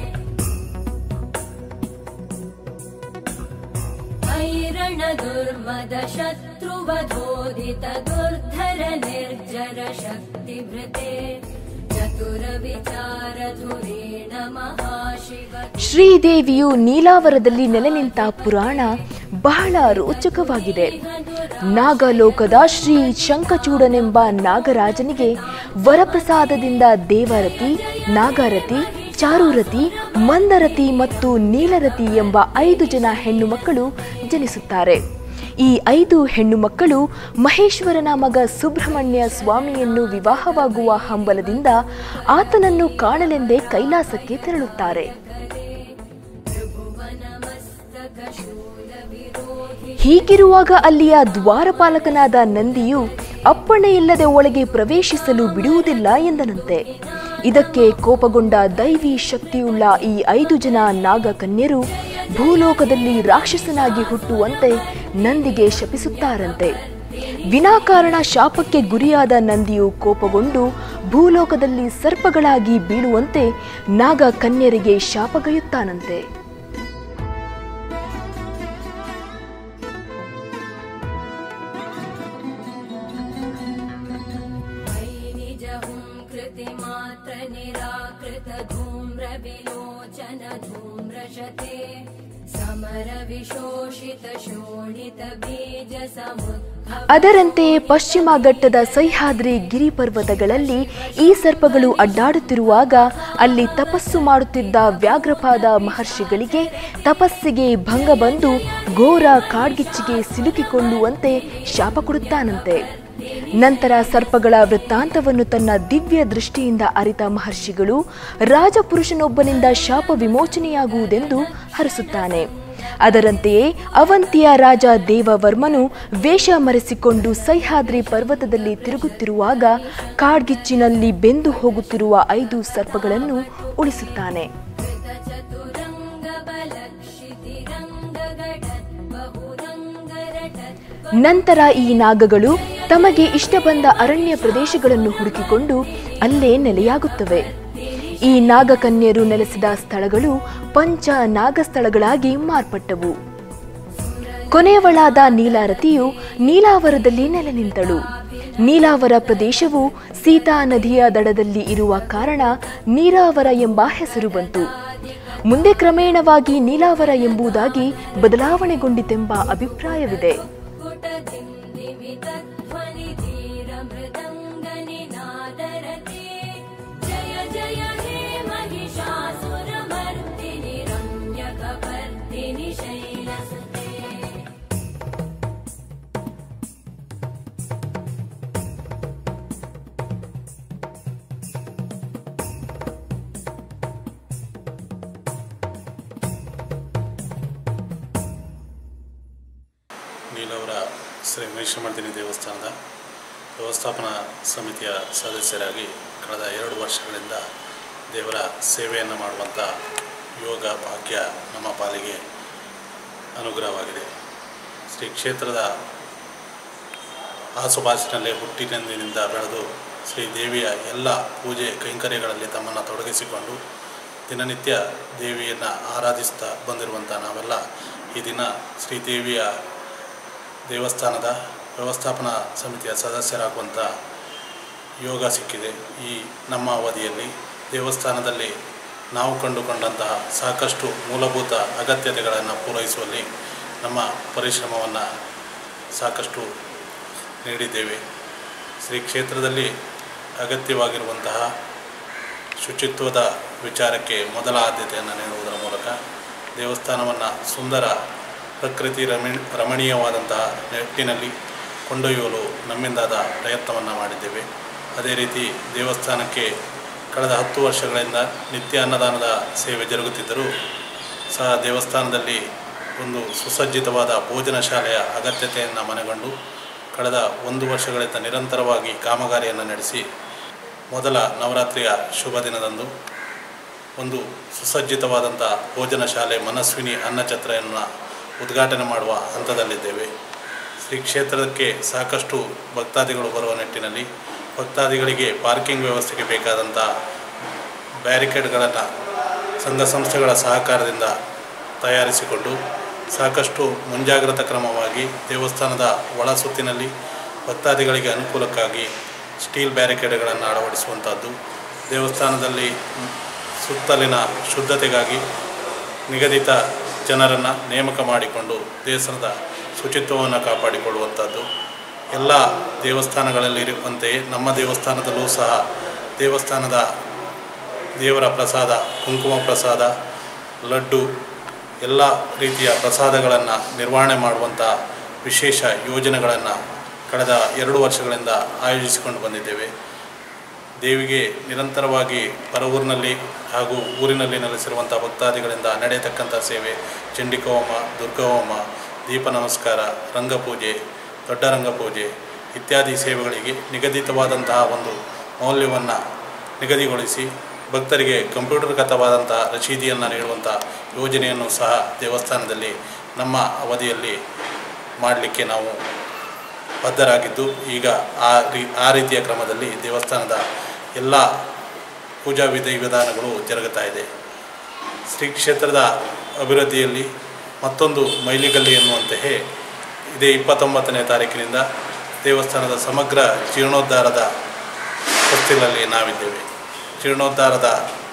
ऐरण दुर्मद शत्रुवधोदित दुर्धर निर्जर शक्तिभृते चतुर विचार धुरेण महाशिव ಶ್ರೀದೇವಿಯು ನೀಲಾವರದಲ್ಲಿ ನೆಲೆ ನಿಂತ ಪುರಾಣ ಬಹಳ ರೋಚಕವಾಗಿದೆ. ನಾಗಲೋಕದ ಶ್ರೀ ಶಂಖಚೂಡನೆಂಬ ನಾಗರಾಜನಿಗೆ ವರಪ್ರಸಾದದಿಂದ ದೇವರತಿ, ನಾಗರತಿ, ಚಾರುರತಿ, ಮಂದರತಿ ಮತ್ತು ನೀಲರತಿ ಎಂಬ ಐದು ಜನ ಹೆಣ್ಣು ಮಕ್ಕಳು ಜನಿಸುತ್ತಾರೆ. ಈ ಐದು ಹೆಣ್ಣು ಮಕ್ಕಳು ಮಹೇಶ್ವರನ ಮಗ ಸುಬ್ರಹ್ಮಣ್ಯ ಸ್ವಾಮಿಯನ್ನು ವಿವಾಹವಾಗುವ ಹಂಬಲದಿಂದ ಆತನನ್ನು ಕಾಣಲೆಂದೇ ಕೈಲಾಸಕ್ಕೆ ತೆರಳುತ್ತಾರೆ. ಹೀಗಿರುವಾಗ ಅಲ್ಲಿಯ ದ್ವಾರಪಾಲಕನಾದ ನಂದಿಯು ಅಪ್ಪಣೆಯಿಲ್ಲದೆ ಒಳಗೆ ಪ್ರವೇಶಿಸಲು ಬಿಡುವುದಿಲ್ಲ ಎಂದನಂತೆ. ಇದಕ್ಕೆ ಕೋಪಗೊಂಡ ದೈವಿ ಶಕ್ತಿಯುಳ್ಳ ಈ ಐದು ಜನ ನಾಗಕನ್ಯರು ಭೂಲೋಕದಲ್ಲಿ ರಾಕ್ಷಸನಾಗಿ ಹುಟ್ಟುವಂತೆ ನಂದಿಗೆ ಶಪಿಸುತ್ತಾರಂತೆ. ವಿನಾಕಾರಣ ಶಾಪಕ್ಕೆ ಗುರಿಯಾದ ನಂದಿಯು ಕೋಪಗೊಂಡು ಭೂಲೋಕದಲ್ಲಿ ಸರ್ಪಗಳಾಗಿ ಬೀಳುವಂತೆ ನಾಗಕನ್ಯರಿಗೆ ಶಾಪಗೈಯುತ್ತಾನಂತೆ. ಅದರಂತೆ ಪಶ್ಚಿಮ ಘಟ್ಟದ ಸಹ್ಯಾದ್ರಿ ಗಿರಿಪರ್ವತಗಳಲ್ಲಿ ಈ ಸರ್ಪಗಳು ಅಡ್ಡಾಡುತ್ತಿರುವಾಗ ಅಲ್ಲಿ ತಪಸ್ಸು ಮಾಡುತ್ತಿದ್ದ ವ್ಯಾಘ್ರಪಾದ ಮಹರ್ಷಿಗಳಿಗೆ ತಪಸ್ಸಿಗೆ ಭಂಗ ಬಂದು ಘೋರ ಕಾಡ್ಗಿಚ್ಚಿಗೆ ಸಿಲುಕಿಕೊಳ್ಳುವಂತೆ ಶಾಪ ಕೊಡುತ್ತಾನಂತೆ. ನಂತರ ಸರ್ಪಗಳ ವೃತ್ತಾಂತವನ್ನು ತನ್ನ ದಿವ್ಯ ದೃಷ್ಟಿಯಿಂದ ಅರಿತ ಮಹರ್ಷಿಗಳು ರಾಜಪುರುಷನೊಬ್ಬನಿಂದ ಶಾಪ ವಿಮೋಚನೆಯಾಗುವುದೆಂದು ಹರಸುತ್ತಾನೆ. ಅದರಂತೆಯೇ ಅವಂತಿಯ ರಾಜ ದೇವವರ್ಮನು ವೇಷ ಮರೆಸಿಕೊಂಡು ಸಹ್ಯಾದ್ರಿ ಪರ್ವತದಲ್ಲಿ ತಿರುಗುತ್ತಿರುವಾಗ ಕಾಡ್ಗಿಚ್ಚಿನಲ್ಲಿ ಬೆಂದು ಹೋಗುತ್ತಿರುವ ಐದು ಸರ್ಪಗಳನ್ನು ಉಳಿಸುತ್ತಾನೆ. ನಂತರ ಈ ನಾಗಗಳು ತಮಗೆ ಇಷ್ಟ ಬಂದ ಅರಣ್ಯ ಪ್ರದೇಶಗಳನ್ನು ಹುಡುಕಿಕೊಂಡು ಅಲ್ಲೇ ನೆಲೆಯಾಗುತ್ತವೆ. ಈ ನಾಗಕನ್ಯರು ನೆಲೆಸಿದ ಸ್ಥಳಗಳು ಪಂಚ ನಾಗಸ್ಥಳಗಳಾಗಿ ಮಾರ್ಪಟ್ಟವು. ಕೊನೆಯವಳಾದ ನೀಲಾರತಿಯು ನೀಲಾವರದಲ್ಲಿ ನೆಲೆ ನಿಂತಳು. ನೀಲಾವರ ಪ್ರದೇಶವು ಸೀತಾ ನದಿಯ ದಡದಲ್ಲಿ ಇರುವ ಕಾರಣ ನೀರಾವರ ಎಂಬ ಹೆಸರು ಬಂತು. ಮುಂದೆ ಕ್ರಮೇಣವಾಗಿ ನೀಲಾವರ ಎಂಬುದಾಗಿ ಬದಲಾವಣೆಗೊಂಡಿತೆಂಬ ಅಭಿಪ್ರಾಯವಿದೆ. ನೀಲವರ ಶ್ರೀ ಮಹಿಷಮರ್ದಿನಿ ದೇವಸ್ಥಾನದ ವ್ಯವಸ್ಥಾಪನಾ ಸಮಿತಿಯ ಸದಸ್ಯರಾಗಿ ಕಳೆದ ಎರಡು ವರ್ಷಗಳಿಂದ ದೇವರ ಸೇವೆಯನ್ನು ಮಾಡುವಂಥ ಯೋಗ ಭಾಗ್ಯ ನಮ್ಮ ಪಾಲಿಗೆ ಅನುಗ್ರಹವಾಗಿದೆ. ಶ್ರೀ ಕ್ಷೇತ್ರದ ಆಸುಪಾಸಿನಲ್ಲೇ ಹುಟ್ಟಿನಿಂದ ಬೆಳೆದು ಶ್ರೀ ದೇವಿಯ ಎಲ್ಲ ಪೂಜೆ ಕೈಂಕರ್ಯಗಳಲ್ಲಿ ತಮ್ಮನ್ನು ತೊಡಗಿಸಿಕೊಂಡು ದಿನನಿತ್ಯ ದೇವಿಯನ್ನು ಆರಾಧಿಸ್ತಾ ಬಂದಿರುವಂಥ ನಾವೆಲ್ಲ ಈ ದಿನ ಶ್ರೀದೇವಿಯ ದೇವಸ್ಥಾನದ ವ್ಯವಸ್ಥಾಪನಾ ಸಮಿತಿಯ ಸದಸ್ಯರಾಗುವಂಥ ಯೋಗ ಸಿಕ್ಕಿದೆ. ಈ ನಮ್ಮ ಅವಧಿಯಲ್ಲಿ ದೇವಸ್ಥಾನದಲ್ಲಿ ನಾವು ಕಂಡುಕೊಂಡಂತಹ ಸಾಕಷ್ಟು ಮೂಲಭೂತ ಅಗತ್ಯತೆಗಳನ್ನು ಪೂರೈಸುವಲ್ಲಿ ನಮ್ಮ ಪರಿಶ್ರಮವನ್ನು ಸಾಕಷ್ಟು ನೀಡಿದ್ದೇವೆ. ಶ್ರೀ ಕ್ಷೇತ್ರದಲ್ಲಿ ಅಗತ್ಯವಾಗಿರುವಂತಹ ಶುಚಿತ್ವದ ವಿಚಾರಕ್ಕೆ ಮೊದಲ ಆದ್ಯತೆಯನ್ನು ನೀಡುವುದರ ಮೂಲಕ ದೇವಸ್ಥಾನವನ್ನು ಸುಂದರ ಪ್ರಕೃತಿ ರಮಣಿ ರಮಣೀಯವಾದಂತಹ ನಿಟ್ಟಿನಲ್ಲಿ ಕೊಂಡೊಯ್ಯಲು ನಮ್ಮಿಂದಾದ ಪ್ರಯತ್ನವನ್ನು ಮಾಡಿದ್ದೇವೆ. ಅದೇ ರೀತಿ ದೇವಸ್ಥಾನಕ್ಕೆ ಕಳೆದ ಹತ್ತು ವರ್ಷಗಳಿಂದ ನಿತ್ಯ ಅನ್ನದಾನದ ಸೇವೆ ಜರುಗುತ್ತಿದ್ದರೂ ಸಹ ದೇವಸ್ಥಾನದಲ್ಲಿ ಒಂದು ಸುಸಜ್ಜಿತವಾದ ಭೋಜನ ಶಾಲೆಯ ಅಗತ್ಯತೆಯನ್ನು ಮನಗಂಡು ಕಳೆದ ಒಂದು ವರ್ಷಗಳಿಂದ ನಿರಂತರವಾಗಿ ಕಾಮಗಾರಿಯನ್ನು ನಡೆಸಿ ಮೊದಲ ನವರಾತ್ರಿಯ ಶುಭ ದಿನದಂದು ಒಂದು ಸುಸಜ್ಜಿತವಾದಂಥ ಭೋಜನ ಶಾಲೆ ಮನಸ್ವಿನಿ ಅನ್ನಛತ್ರವನ್ನು ಉದ್ಘಾಟನೆ ಮಾಡುವ ಹಂತದಲ್ಲಿದ್ದೇವೆ. ಶ್ರೀ ಕ್ಷೇತ್ರಕ್ಕೆ ಸಾಕಷ್ಟು ಭಕ್ತಾದಿಗಳು ಬರುವ ನಿಟ್ಟಿನಲ್ಲಿ ಭಕ್ತಾದಿಗಳಿಗೆ ಪಾರ್ಕಿಂಗ್ ವ್ಯವಸ್ಥೆಗೆ ಬೇಕಾದಂಥ ಬ್ಯಾರಿಕೇಡ್ಗಳನ್ನು ಸಂಘ ಸಂಸ್ಥೆಗಳ ಸಹಕಾರದಿಂದ ತಯಾರಿಸಿಕೊಂಡು ಸಾಕಷ್ಟು ಮುಂಜಾಗ್ರತಾ ಕ್ರಮವಾಗಿ ದೇವಸ್ಥಾನದ ಒಳ ಸುತ್ತಿನಲ್ಲಿ ಭಕ್ತಾದಿಗಳಿಗೆ ಅನುಕೂಲಕ್ಕಾಗಿ ಸ್ಟೀಲ್ ಬ್ಯಾರಿಕೇಡ್ಗಳನ್ನು ಅಳವಡಿಸುವಂಥದ್ದು, ದೇವಸ್ಥಾನದಲ್ಲಿ ಸುತ್ತಲಿನ ಶುದ್ಧತೆಗಾಗಿ ನಿಗದಿತ ಜನರನ್ನು ನೇಮಕ ಮಾಡಿಕೊಂಡು ದೇವಸ್ಥಾನದ ಶುಚಿತ್ವವನ್ನು ಕಾಪಾಡಿಕೊಳ್ಳುವಂಥದ್ದು, ಎಲ್ಲ ದೇವಸ್ಥಾನಗಳಲ್ಲಿ ಇರುವಂತೆಯೇ ನಮ್ಮ ದೇವಸ್ಥಾನದಲ್ಲೂ ಸಹ ದೇವಸ್ಥಾನದ ದೇವರ ಪ್ರಸಾದ, ಕುಂಕುಮ ಪ್ರಸಾದ, ಲಡ್ಡು ಎಲ್ಲ ರೀತಿಯ ಪ್ರಸಾದಗಳನ್ನು ನಿರ್ವಹಣೆ ಮಾಡುವಂಥ ವಿಶೇಷ ಯೋಜನೆಗಳನ್ನು ಕಳೆದ ಎರಡು ವರ್ಷಗಳಿಂದ ಆಯೋಜಿಸಿಕೊಂಡು ಬಂದಿದ್ದೇವೆ. ದೇವಿಗೆ ನಿರಂತರವಾಗಿ ಪರವೂರಿನಲ್ಲಿ ಹಾಗೂ ಊರಿನಲ್ಲಿ ನೆಲೆಸಿರುವಂಥ ಭಕ್ತಾದಿಗಳಿಂದ ನಡೆಯತಕ್ಕಂಥ ಸೇವೆ ಚಂಡಿಕೋಮ, ದುರ್ಗಹೋಮ, ದೀಪ ನಮಸ್ಕಾರ, ರಂಗಪೂಜೆ, ದೊಡ್ಡ ರಂಗಪೂಜೆ ಇತ್ಯಾದಿ ಸೇವೆಗಳಿಗೆ ನಿಗದಿತವಾದಂತಹ ಒಂದು ಮೌಲ್ಯವನ್ನು ನಿಗದಿಗೊಳಿಸಿ ಭಕ್ತರಿಗೆ ಕಂಪ್ಯೂಟರ್ಗತವಾದಂಥ ರಸೀದಿಯನ್ನು ನೀಡುವಂಥ ಯೋಜನೆಯನ್ನು ಸಹ ದೇವಸ್ಥಾನದಲ್ಲಿ ನಮ್ಮ ಅವಧಿಯಲ್ಲಿ ಮಾಡಲಿಕ್ಕೆ ನಾವು ಬದ್ಧರಾಗಿದ್ದು ಈಗ ಆ ರೀ ಆ ರೀತಿಯ ಕ್ರಮದಲ್ಲಿ ದೇವಸ್ಥಾನದ ಎಲ್ಲ ಪೂಜಾ ವಿಧಿ ವಿಧಾನಗಳು ಜರುಗುತ್ತಾ ಇದೆ. ಶ್ರೀ ಕ್ಷೇತ್ರದ ಅಭಿವೃದ್ಧಿಯಲ್ಲಿ ಮತ್ತೊಂದು ಮೈಲಿಗಲ್ಲಿ ಎನ್ನುವಂತೆಯೇ ಇದೇ ಇಪ್ಪತ್ತೊಂಬತ್ತನೇ ತಾರೀಕಿನಿಂದ ದೇವಸ್ಥಾನದ ಸಮಗ್ರ ಜೀರ್ಣೋದ್ಧಾರದ ಹೊಸ್ತಿಲಲ್ಲಿ ನಾವಿದ್ದೇವೆ. ಜೀರ್ಣೋದ್ಧಾರದ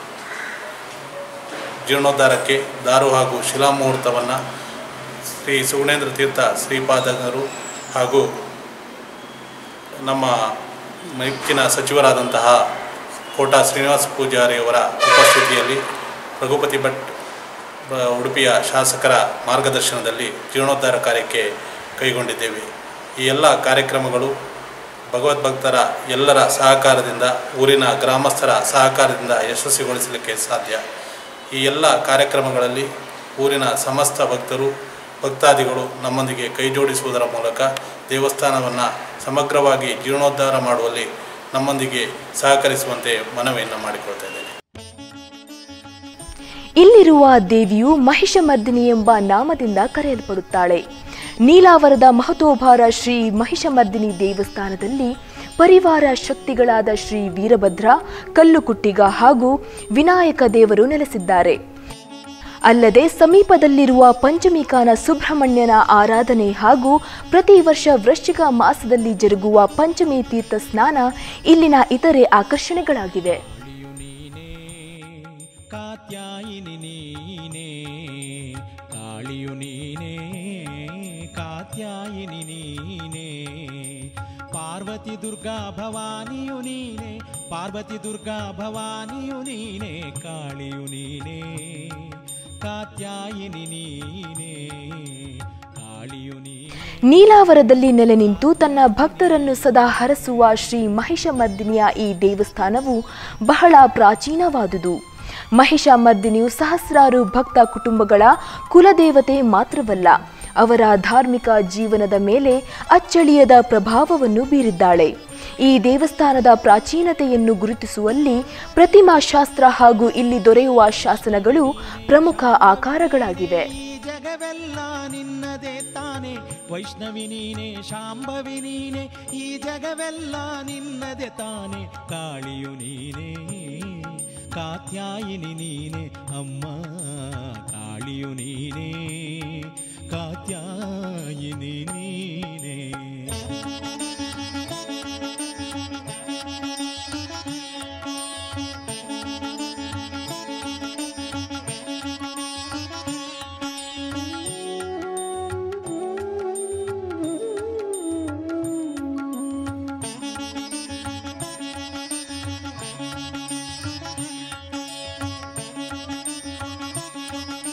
ಜೀರ್ಣೋದ್ಧಾರಕ್ಕೆ ದಾರು ಹಾಗೂ ಶಿಲಾಮುಹೂರ್ತವನ್ನು ಶ್ರೀ ಸುಗುಣೇಂದ್ರ ತೀರ್ಥ ಶ್ರೀಪಾದಕರು ಹಾಗೂ ನಮ್ಮ ಮೆಚ್ಚಿನ ಸಚಿವರಾದಂತಹ ಕೋಟಾ ಶ್ರೀನಿವಾಸ ಪೂಜಾರಿಯವರ ಉಪಸ್ಥಿತಿಯಲ್ಲಿ ರಘುಪತಿ ಭಟ್ ಉಡುಪಿಯ ಶಾಸಕರ ಮಾರ್ಗದರ್ಶನದಲ್ಲಿ ಜೀರ್ಣೋದ್ಧಾರ ಕಾರ್ಯಕ್ಕೆ ಕೈಗೊಂಡಿದ್ದೇವೆ. ಈ ಎಲ್ಲ ಕಾರ್ಯಕ್ರಮಗಳು ಭಗವದ್ಭಕ್ತರ ಎಲ್ಲರ ಸಹಕಾರದಿಂದ, ಊರಿನ ಗ್ರಾಮಸ್ಥರ ಸಹಕಾರದಿಂದ ಯಶಸ್ವಿಗೊಳಿಸಲಿಕ್ಕೆ ಸಾಧ್ಯ. ಈ ಎಲ್ಲ ಕಾರ್ಯಕ್ರಮಗಳಲ್ಲಿ ಊರಿನ ಸಮಸ್ತ ಭಕ್ತರು, ಭಕ್ತಾದಿಗಳು ನಮ್ಮೊಂದಿಗೆ ಕೈ ಜೋಡಿಸುವುದರ ಮೂಲಕ ದೇವಸ್ಥಾನವನ್ನು ಸಮಗ್ರವಾಗಿ ಜೀರ್ಣೋದ್ಧಾರ ಮಾಡುವಲ್ಲಿ ನಮ್ಮೊಂದಿಗೆ ಸಹಕರಿಸುವಂತೆ ಮನವಿಯನ್ನು ಮಾಡಿಕೊಳ್ತಾ ಇದ್ದೇನೆ. ಇಲ್ಲಿರುವ ದೇವಿಯು ಮಹಿಷಮರ್ದಿನಿ ಎಂಬ ನಾಮದಿಂದ ಕರೆಯಲ್ಪಡುತ್ತಾಳೆ. ನೀಲಾವರದ ಮಹತೋಭಾರ ಶ್ರೀ ಮಹಿಷಮರ್ದಿನಿ ದೇವಸ್ಥಾನದಲ್ಲಿ ಪರಿವಾರ ಶಕ್ತಿಗಳಾದ ಶ್ರೀ ವೀರಭದ್ರ, ಕಲ್ಲುಕುಟ್ಟಿಗ ಹಾಗೂ ವಿನಾಯಕ ದೇವರು ನೆಲೆಸಿದ್ದಾರೆ. ಅಲ್ಲದೆ ಸಮೀಪದಲ್ಲಿರುವ ಪಂಚಮಿಕಾನ ಸುಬ್ರಹ್ಮಣ್ಯನ ಆರಾಧನೆ ಹಾಗೂ ಪ್ರತಿ ವರ್ಷ ವೃಶ್ಚಿಕ ಮಾಸದಲ್ಲಿ ಜರುಗುವ ಪಂಚಮಿ ತೀರ್ಥ ಸ್ನಾನ ಇಲ್ಲಿನ ಇತರೆ ಆಕರ್ಷಣೆಗಳಾಗಿವೆ. ಕಾತ್ಯಾಯಿನಿ ನೀನೇ, ಕಾಳಿಯು ನೀನೇ, ಕಾತ್ಯಾಯಿನಿ ನೀನೇ, ಪಾರ್ವತಿ ದುರ್ಗಾ ಭವಾನಿಯು ನೀನೇ, ಪಾರ್ವತಿ ದುರ್ಗಾ ಭವಾನಿಯು ನೀನೇ, ಕಾಳಿಯು ನೀನೇ, ಕಾತ್ಯಾಯಿನಿ ನೀನೇ, ಕಾಳಿಯು ನೀನೇ. ನೀಲಾವರದಲ್ಲಿ ನೆಲೆ ನಿಂತು ತನ್ನ ಭಕ್ತರನ್ನು ಸದಾ ಹರಸುವ ಶ್ರೀ ಮಹಿಷಮರ್ದಿನಿಯ ಈ ದೇವಸ್ಥಾನವು ಬಹಳ ಪ್ರಾಚೀನವಾದುದು. ಮಹಿಷಮರ್ದಿನಿಯು ಸಹಸ್ರಾರು ಭಕ್ತ ಕುಟುಂಬಗಳ ಕುಲದೇವತೆ ಮಾತ್ರವಲ್ಲ, ಅವರ ಧಾರ್ಮಿಕ ಜೀವನದ ಮೇಲೆ ಅಚ್ಚಳಿಯದ ಪ್ರಭಾವವನ್ನು ಬೀರಿದ್ದಾಳೆ. ಈ ದೇವಸ್ಥಾನದ ಪ್ರಾಚೀನತೆಯನ್ನು ಗುರುತಿಸುವಲ್ಲಿ ಪ್ರತಿಮಾ ಶಾಸ್ತ್ರ ಹಾಗೂ ಇಲ್ಲಿ ದೊರೆಯುವ ಶಾಸನಗಳು ಪ್ರಮುಖ ಆಕಾರಗಳಾಗಿವೆ. ಜಗವೆಲ್ಲ ನಿನ್ನದೇ ತಾನೆ, ವೈಷ್ಣವಿ ನೀನೆ, ಶಾಂಭವಿ ನೀನೆ, ಈ ಜಗವೆಲ್ಲ ನಿನ್ನದೇ ತಾನೆ, ಕಾಳಿಯು ನೀನೆ, ಕಾತ್ಯಾಯಿನಿ ನೀನೆ, ಅಮ್ಮ ಕಾಳಿಯು ನೀನೆ, ಕಾತ್ಯಾಯಿನಿ ನೀನೆ.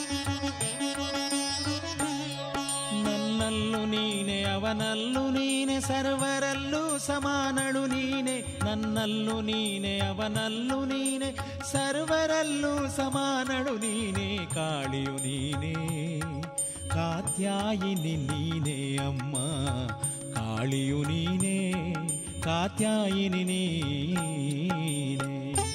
ಅವನಲ್ಲೂ ನೀನೆ, ನೀನೆ ಸರ್ವರಲ್ಲೂ ಸಮಾನಳು ನೀನೆ, ನನ್ನಲ್ಲೂ ನೀನೆ ಅವನಲ್ಲೂ ನೀನೆ, ಸರ್ವರಲ್ಲೂ ಸಮಾನಳು ನೀನೆ, ಕಾಳಿಯು ನೀನೆ ಕಾತ್ಯಾಯಿನಿ ನೀನೆ ಅಮ್ಮ, ಕಾಳಿಯು ನೀನೆ ಕಾತ್ಯಾಯಿನಿ ನೀನೆ.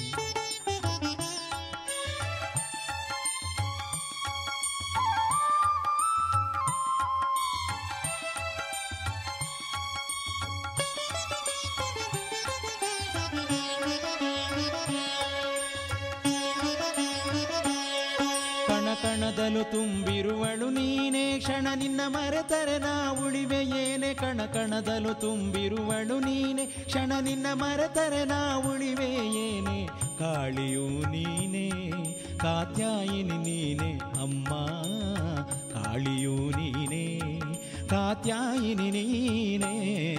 ಕಣಕಣದಲು ತುಂಬಿರುವಳು ನೀನೆ, ಕ್ಷಣ ನಿನ್ನ ಮರೆತರೆ ನಾ ಉಳಿವೆಯೇನೆ, ಕಣಕಣದಲು ತುಂಬಿರುವಳು ನೀನೆ, ಕ್ಷಣ ನಿನ್ನ ಮರೆತರೆ ನಾ ಉಳಿವೆಯೇನೆ, ಕಾಳಿಯು ನೀನೆ ಕಾತ್ಯಾಯಿನಿ ನೀನೆ ಅಮ್ಮ, ಕಾಳಿಯು ನೀನೆ ಕಾತ್ಯಾಯಿನಿ ನೀನೆ.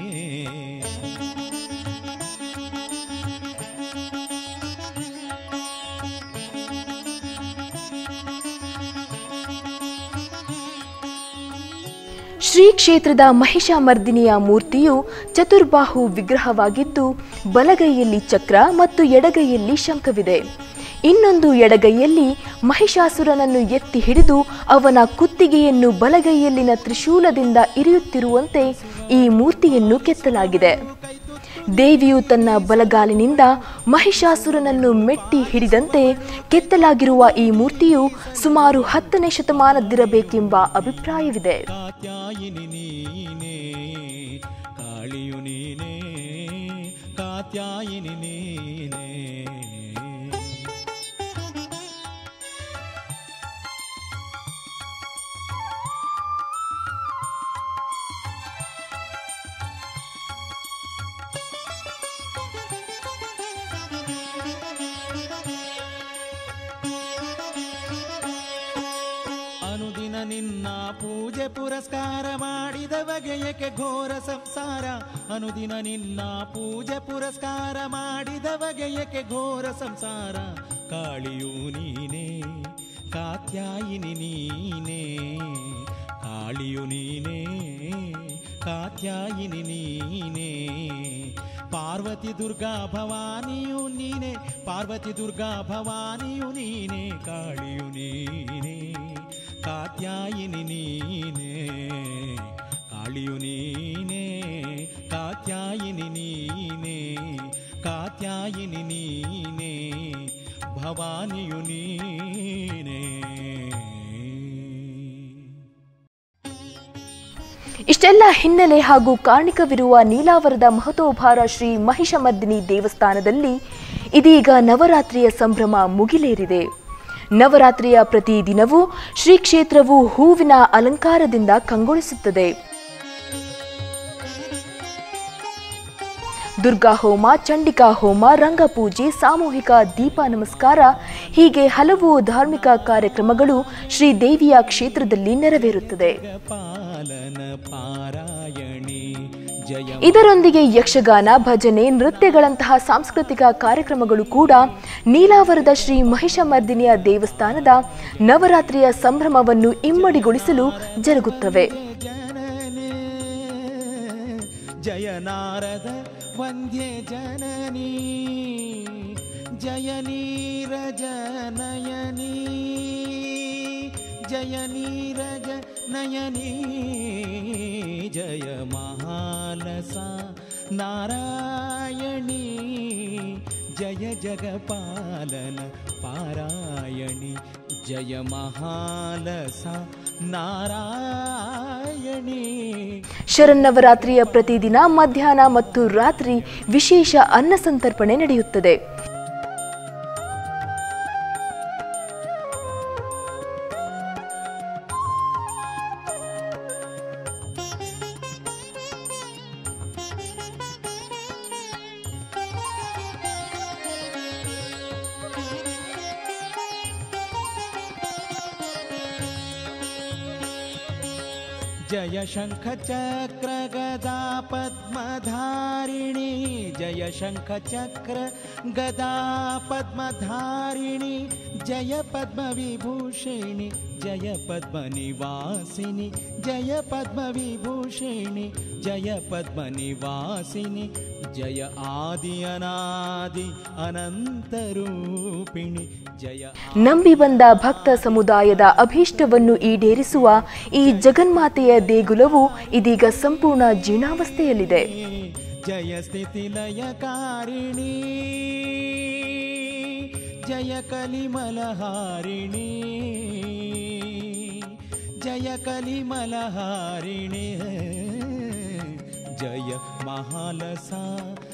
ಶ್ರೀ ಕ್ಷೇತ್ರದ ಮಹಿಷಾಮರ್ದಿನಿಯ ಮೂರ್ತಿಯು ಚತುರ್ಬಾಹು ವಿಗ್ರಹವಾಗಿದ್ದು, ಬಲಗೈಯಲ್ಲಿ ಚಕ್ರ ಮತ್ತು ಎಡಗೈಯಲ್ಲಿ ಶಂಖವಿದೆ. ಇನ್ನೊಂದು ಎಡಗೈಯಲ್ಲಿ ಮಹಿಷಾಸುರನನ್ನು ಎತ್ತಿ ಹಿಡಿದು ಅವನ ಕುತ್ತಿಗೆಯನ್ನು ಬಲಗೈಯಲ್ಲಿನ ತ್ರಿಶೂಲದಿಂದ ಇರಿಯುತ್ತಿರುವಂತೆ ಈ ಮೂರ್ತಿಯನ್ನು ಕೆತ್ತಲಾಗಿದೆ. ದೇವಿಯು ತನ್ನ ಬಲಗಾಲಿನಿಂದ ಮಹಿಷಾಸುರನನ್ನು ಮೆಟ್ಟಿ ಹಿಡಿದಂತೆ ಕೆತ್ತಲಾಗಿರುವ ಈ ಮೂರ್ತಿಯು ಸುಮಾರು ಹತ್ತನೇ ಶತಮಾನದ್ದಿರಬೇಕೆಂಬ ಅಭಿಪ್ರಾಯವಿದೆ. ಕಾತ್ಯಾಯಿನಿ ನೀನೆ ಕಾಳಿಯು ನೀನೆ ಕಾತ್ಯಾಯಿನಿ ನೀನೆ. ಅನುದಿನ ನಿನ್ನ ಪೂಜೆ ಪುರಸ್ಕಾರ ಮಾಡಿದ ಬಗೆಯಕ್ಕೆ ಘೋರ ಸಂಸಾರ, ಅನುದಿನ ನಿನ್ನ ಪೂಜೆ ಪುರಸ್ಕಾರ ಮಾಡಿದ ಬಗೆಯಕ್ಕೆ ಘೋರ ಸಂಸಾರ, ಕಾಳಿಯು ನೀನೆ ಕಾತ್ಯಾಯಿನಿ ನೀನೆ, ಕಾಳಿಯು ನೀನೆ ಕಾತ್ಯಾಯಿನಿ ನೀನೆ. ಪಾರ್ವತಿ ದುರ್ಗಾ ಭವಾನಿಯು ನೀನೆ, ಪಾರ್ವತಿ ದುರ್ಗಾ ಭವಾನಿಯು ನೀನೆ, ಕಾಳಿಯು ನೀನೆ ಕಾತ್ಯಾಯಿನಿ ನೀನೆ, ಕಾಳಿಯು ನೀನೆ ಕಾತ್ಯಾಯಿನಿ ನೀನೆ, ಕಾತ್ಯಾಯಿನಿ ನೀನೆ ಭವಾನಿಯು ನೀನೆ. ಇಷ್ಟೆಲ್ಲ ಹಿನ್ನೆಲೆ ಹಾಗೂ ಕಾರಣಿಕವಿರುವ ನೀಲಾವರದ ಮಹತೋಭಾರ ಶ್ರೀ ಮಹಿಷಮರ್ದಿನಿ ದೇವಸ್ಥಾನದಲ್ಲಿ ಇದೀಗ ನವರಾತ್ರಿಯ ಸಂಭ್ರಮ ಮುಗಿಲೇರಿದೆ. ನವರಾತ್ರಿಯ ಪ್ರತಿ ದಿನವೂ ಶ್ರೀ ಕ್ಷೇತ್ರವು ಹೂವಿನ ಅಲಂಕಾರದಿಂದ ಕಂಗೊಳಿಸುತ್ತದೆ. ದುರ್ಗಾ ಹೋಮ, ಚಂಡಿಕಾ ಹೋಮ, ರಂಗಪೂಜೆ, ಸಾಮೂಹಿಕ ದೀಪ ನಮಸ್ಕಾರ ಹೀಗೆ ಹಲವು ಧಾರ್ಮಿಕ ಕಾರ್ಯಕ್ರಮಗಳು ಶ್ರೀ ದೇವಿಯ ಕ್ಷೇತ್ರದಲ್ಲಿ ನೆರವೇರುತ್ತದೆ. ಇದರೊಂದಿಗೆ ಯಕ್ಷಗಾನ, ಭಜನೆ, ನೃತ್ಯಗಳಂತಹ ಸಾಂಸ್ಕೃತಿಕ ಕಾರ್ಯಕ್ರಮಗಳು ಕೂಡ ನೀಲಾವರದ ಶ್ರೀ ಮಹಿಷಮರ್ದಿನಿಯ ದೇವಸ್ಥಾನದ ನವರಾತ್ರಿಯ ಸಂಭ್ರಮವನ್ನು ಇಮ್ಮಡಿಗೊಳಿಸಲು ಜರುಗುತ್ತವೆ. ಜಯ ನಾರದ ವಂದ್ಯೆ ಜನನಿ, ಜಯ ನೀರಜ ನಯನಿ, ಜಯ ನೀರಜ ನಯನಿ, ಜಯ ಮಹಾಲಸ ನಾರಾಯಣಿ, ಜಯ ಜಗಪಾಲನ ಪಾರಾಯಣಿ, ಜಯ ಮಹಾಲಸ ನಾರಾಯಣಿ. ಶರನ್ನವರಾತ್ರಿಯ ಪ್ರತಿದಿನ ಮಧ್ಯಾಹ್ನ ಮತ್ತು ರಾತ್ರಿ ವಿಶೇಷ ಅನ್ನ ಸಂತರ್ಪಣೆ ನಡೆಯುತ್ತದೆ. जय शंख चक्र गदा पद्मधारिणी, जय शंख चक्र गदा पद्मधारिणी, जय पद्मविभूषिणि जय पद्मनिवासिनि जय पद्मविभूषिणि जय पद्मनिवासिनि जय आदि अनादि अनन्तरूपिणि जय ನಂಬಿ ಬಂದ ಭಕ್ತ ಸಮುದಾಯದ ಅಭೀಷ್ಟವನ್ನು ಈಡೇರಿಸುವ ಈ ಜಗನ್ಮಾತೆಯ ದೇಗುಲವು ಇದೀಗ ಸಂಪೂರ್ಣ ಜೀರ್ಣಾವಸ್ಥೆಯಲ್ಲಿದೆ. जय स्थितिलयकारिणी जय कलिमलहारिणी जय कलिमलहारिणी जय महालसा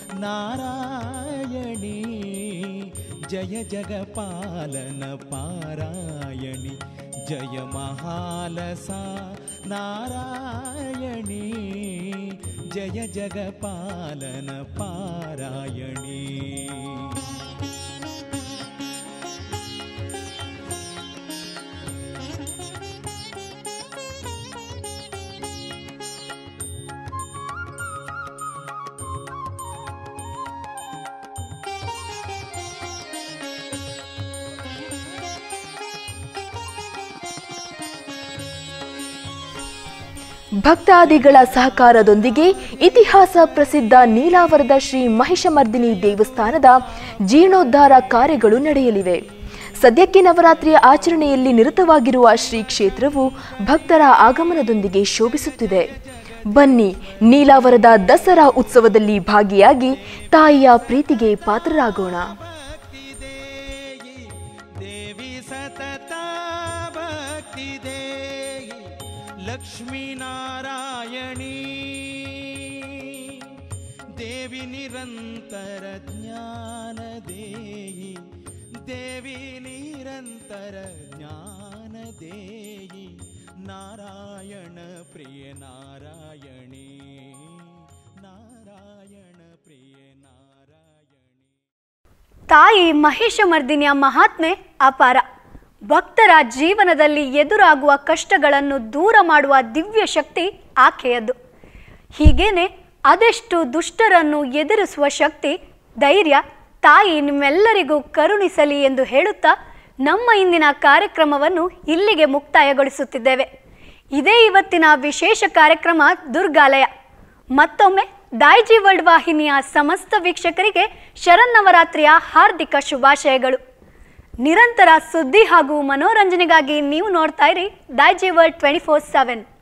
नारायणी जय जगपालन पारायणी जय महालसा नारायणी जय जगपालन पारायणी. ಭಕ್ತಾದಿಗಳ ಸಹಕಾರದೊಂದಿಗೆ ಇತಿಹಾಸ ಪ್ರಸಿದ್ಧ ನೀಲಾವರದ ಶ್ರೀ ಮಹಿಷಮರ್ದಿನಿ ದೇವಸ್ಥಾನದ ಜೀರ್ಣೋದ್ಧಾರ ಕಾರ್ಯಗಳು ನಡೆಯಲಿವೆ. ಸದ್ಯಕ್ಕೆ ನವರಾತ್ರಿಯ ಆಚರಣೆಯಲ್ಲಿ ನಿರತವಾಗಿರುವ ಶ್ರೀ ಕ್ಷೇತ್ರವು ಭಕ್ತರ ಆಗಮನದೊಂದಿಗೆ ಶೋಭಿಸುತ್ತಿದೆ. ಬನ್ನಿ, ನೀಲಾವರದ ದಸರಾ ಉತ್ಸವದಲ್ಲಿ ಭಾಗಿಯಾಗಿ ತಾಯಿಯ ಪ್ರೀತಿಗೆ ಪಾತ್ರರಾಗೋಣ. लक्ष्मी नारायणी देवी निरंतर ज्ञान देहि देवी निरंतर ज्ञान देहि नारायण प्रिय नारायणी नारायण प्रिय नारायणी. ತಾಯಿ ಮಹಿಷಮರ್ದಿನಿಯ ಮಹಾತ್ಮೆ ಅಪಾರ. ಭಕ್ತರ ಜೀವನದಲ್ಲಿ ಎದುರಾಗುವ ಕಷ್ಟಗಳನ್ನು ದೂರ ಮಾಡುವ ದಿವ್ಯ ಶಕ್ತಿ ಆಕೆಯದ್ದು. ಹೀಗೇನೆ ಅದೆಷ್ಟು ದುಷ್ಟರನ್ನು ಎದುರಿಸುವ ಶಕ್ತಿ, ಧೈರ್ಯ ತಾಯಿ ನಿಮ್ಮೆಲ್ಲರಿಗೂ ಕರುಣಿಸಲಿ ಎಂದು ಹೇಳುತ್ತಾ ನಮ್ಮ ಇಂದಿನ ಕಾರ್ಯಕ್ರಮವನ್ನು ಇಲ್ಲಿಗೆ ಮುಕ್ತಾಯಗೊಳಿಸುತ್ತಿದ್ದೇವೆ. ಇದೇ ಇವತ್ತಿನ ವಿಶೇಷ ಕಾರ್ಯಕ್ರಮ ದುರ್ಗಾಲಯ. ಮತ್ತೊಮ್ಮೆ ದೈಜಿವರ್ಲ್ಡ್ ವಾಹಿನಿಯ ಸಮಸ್ತ ವೀಕ್ಷಕರಿಗೆ ಶರನ್ನವರಾತ್ರಿಯ ಹಾರ್ದಿಕ ಶುಭಾಶಯಗಳು. ನಿರಂತರ ಸುದ್ದಿ ಹಾಗೂ ಮನೋರಂಜನೆಗಾಗಿ ನೀವು ನೋಡ್ತಾ ಇರಿ ದೈಜಿವರ್ಲ್ಡ್ ಟ್ವೆಂಟಿ ಫೋರ್ ಸೆವೆನ್.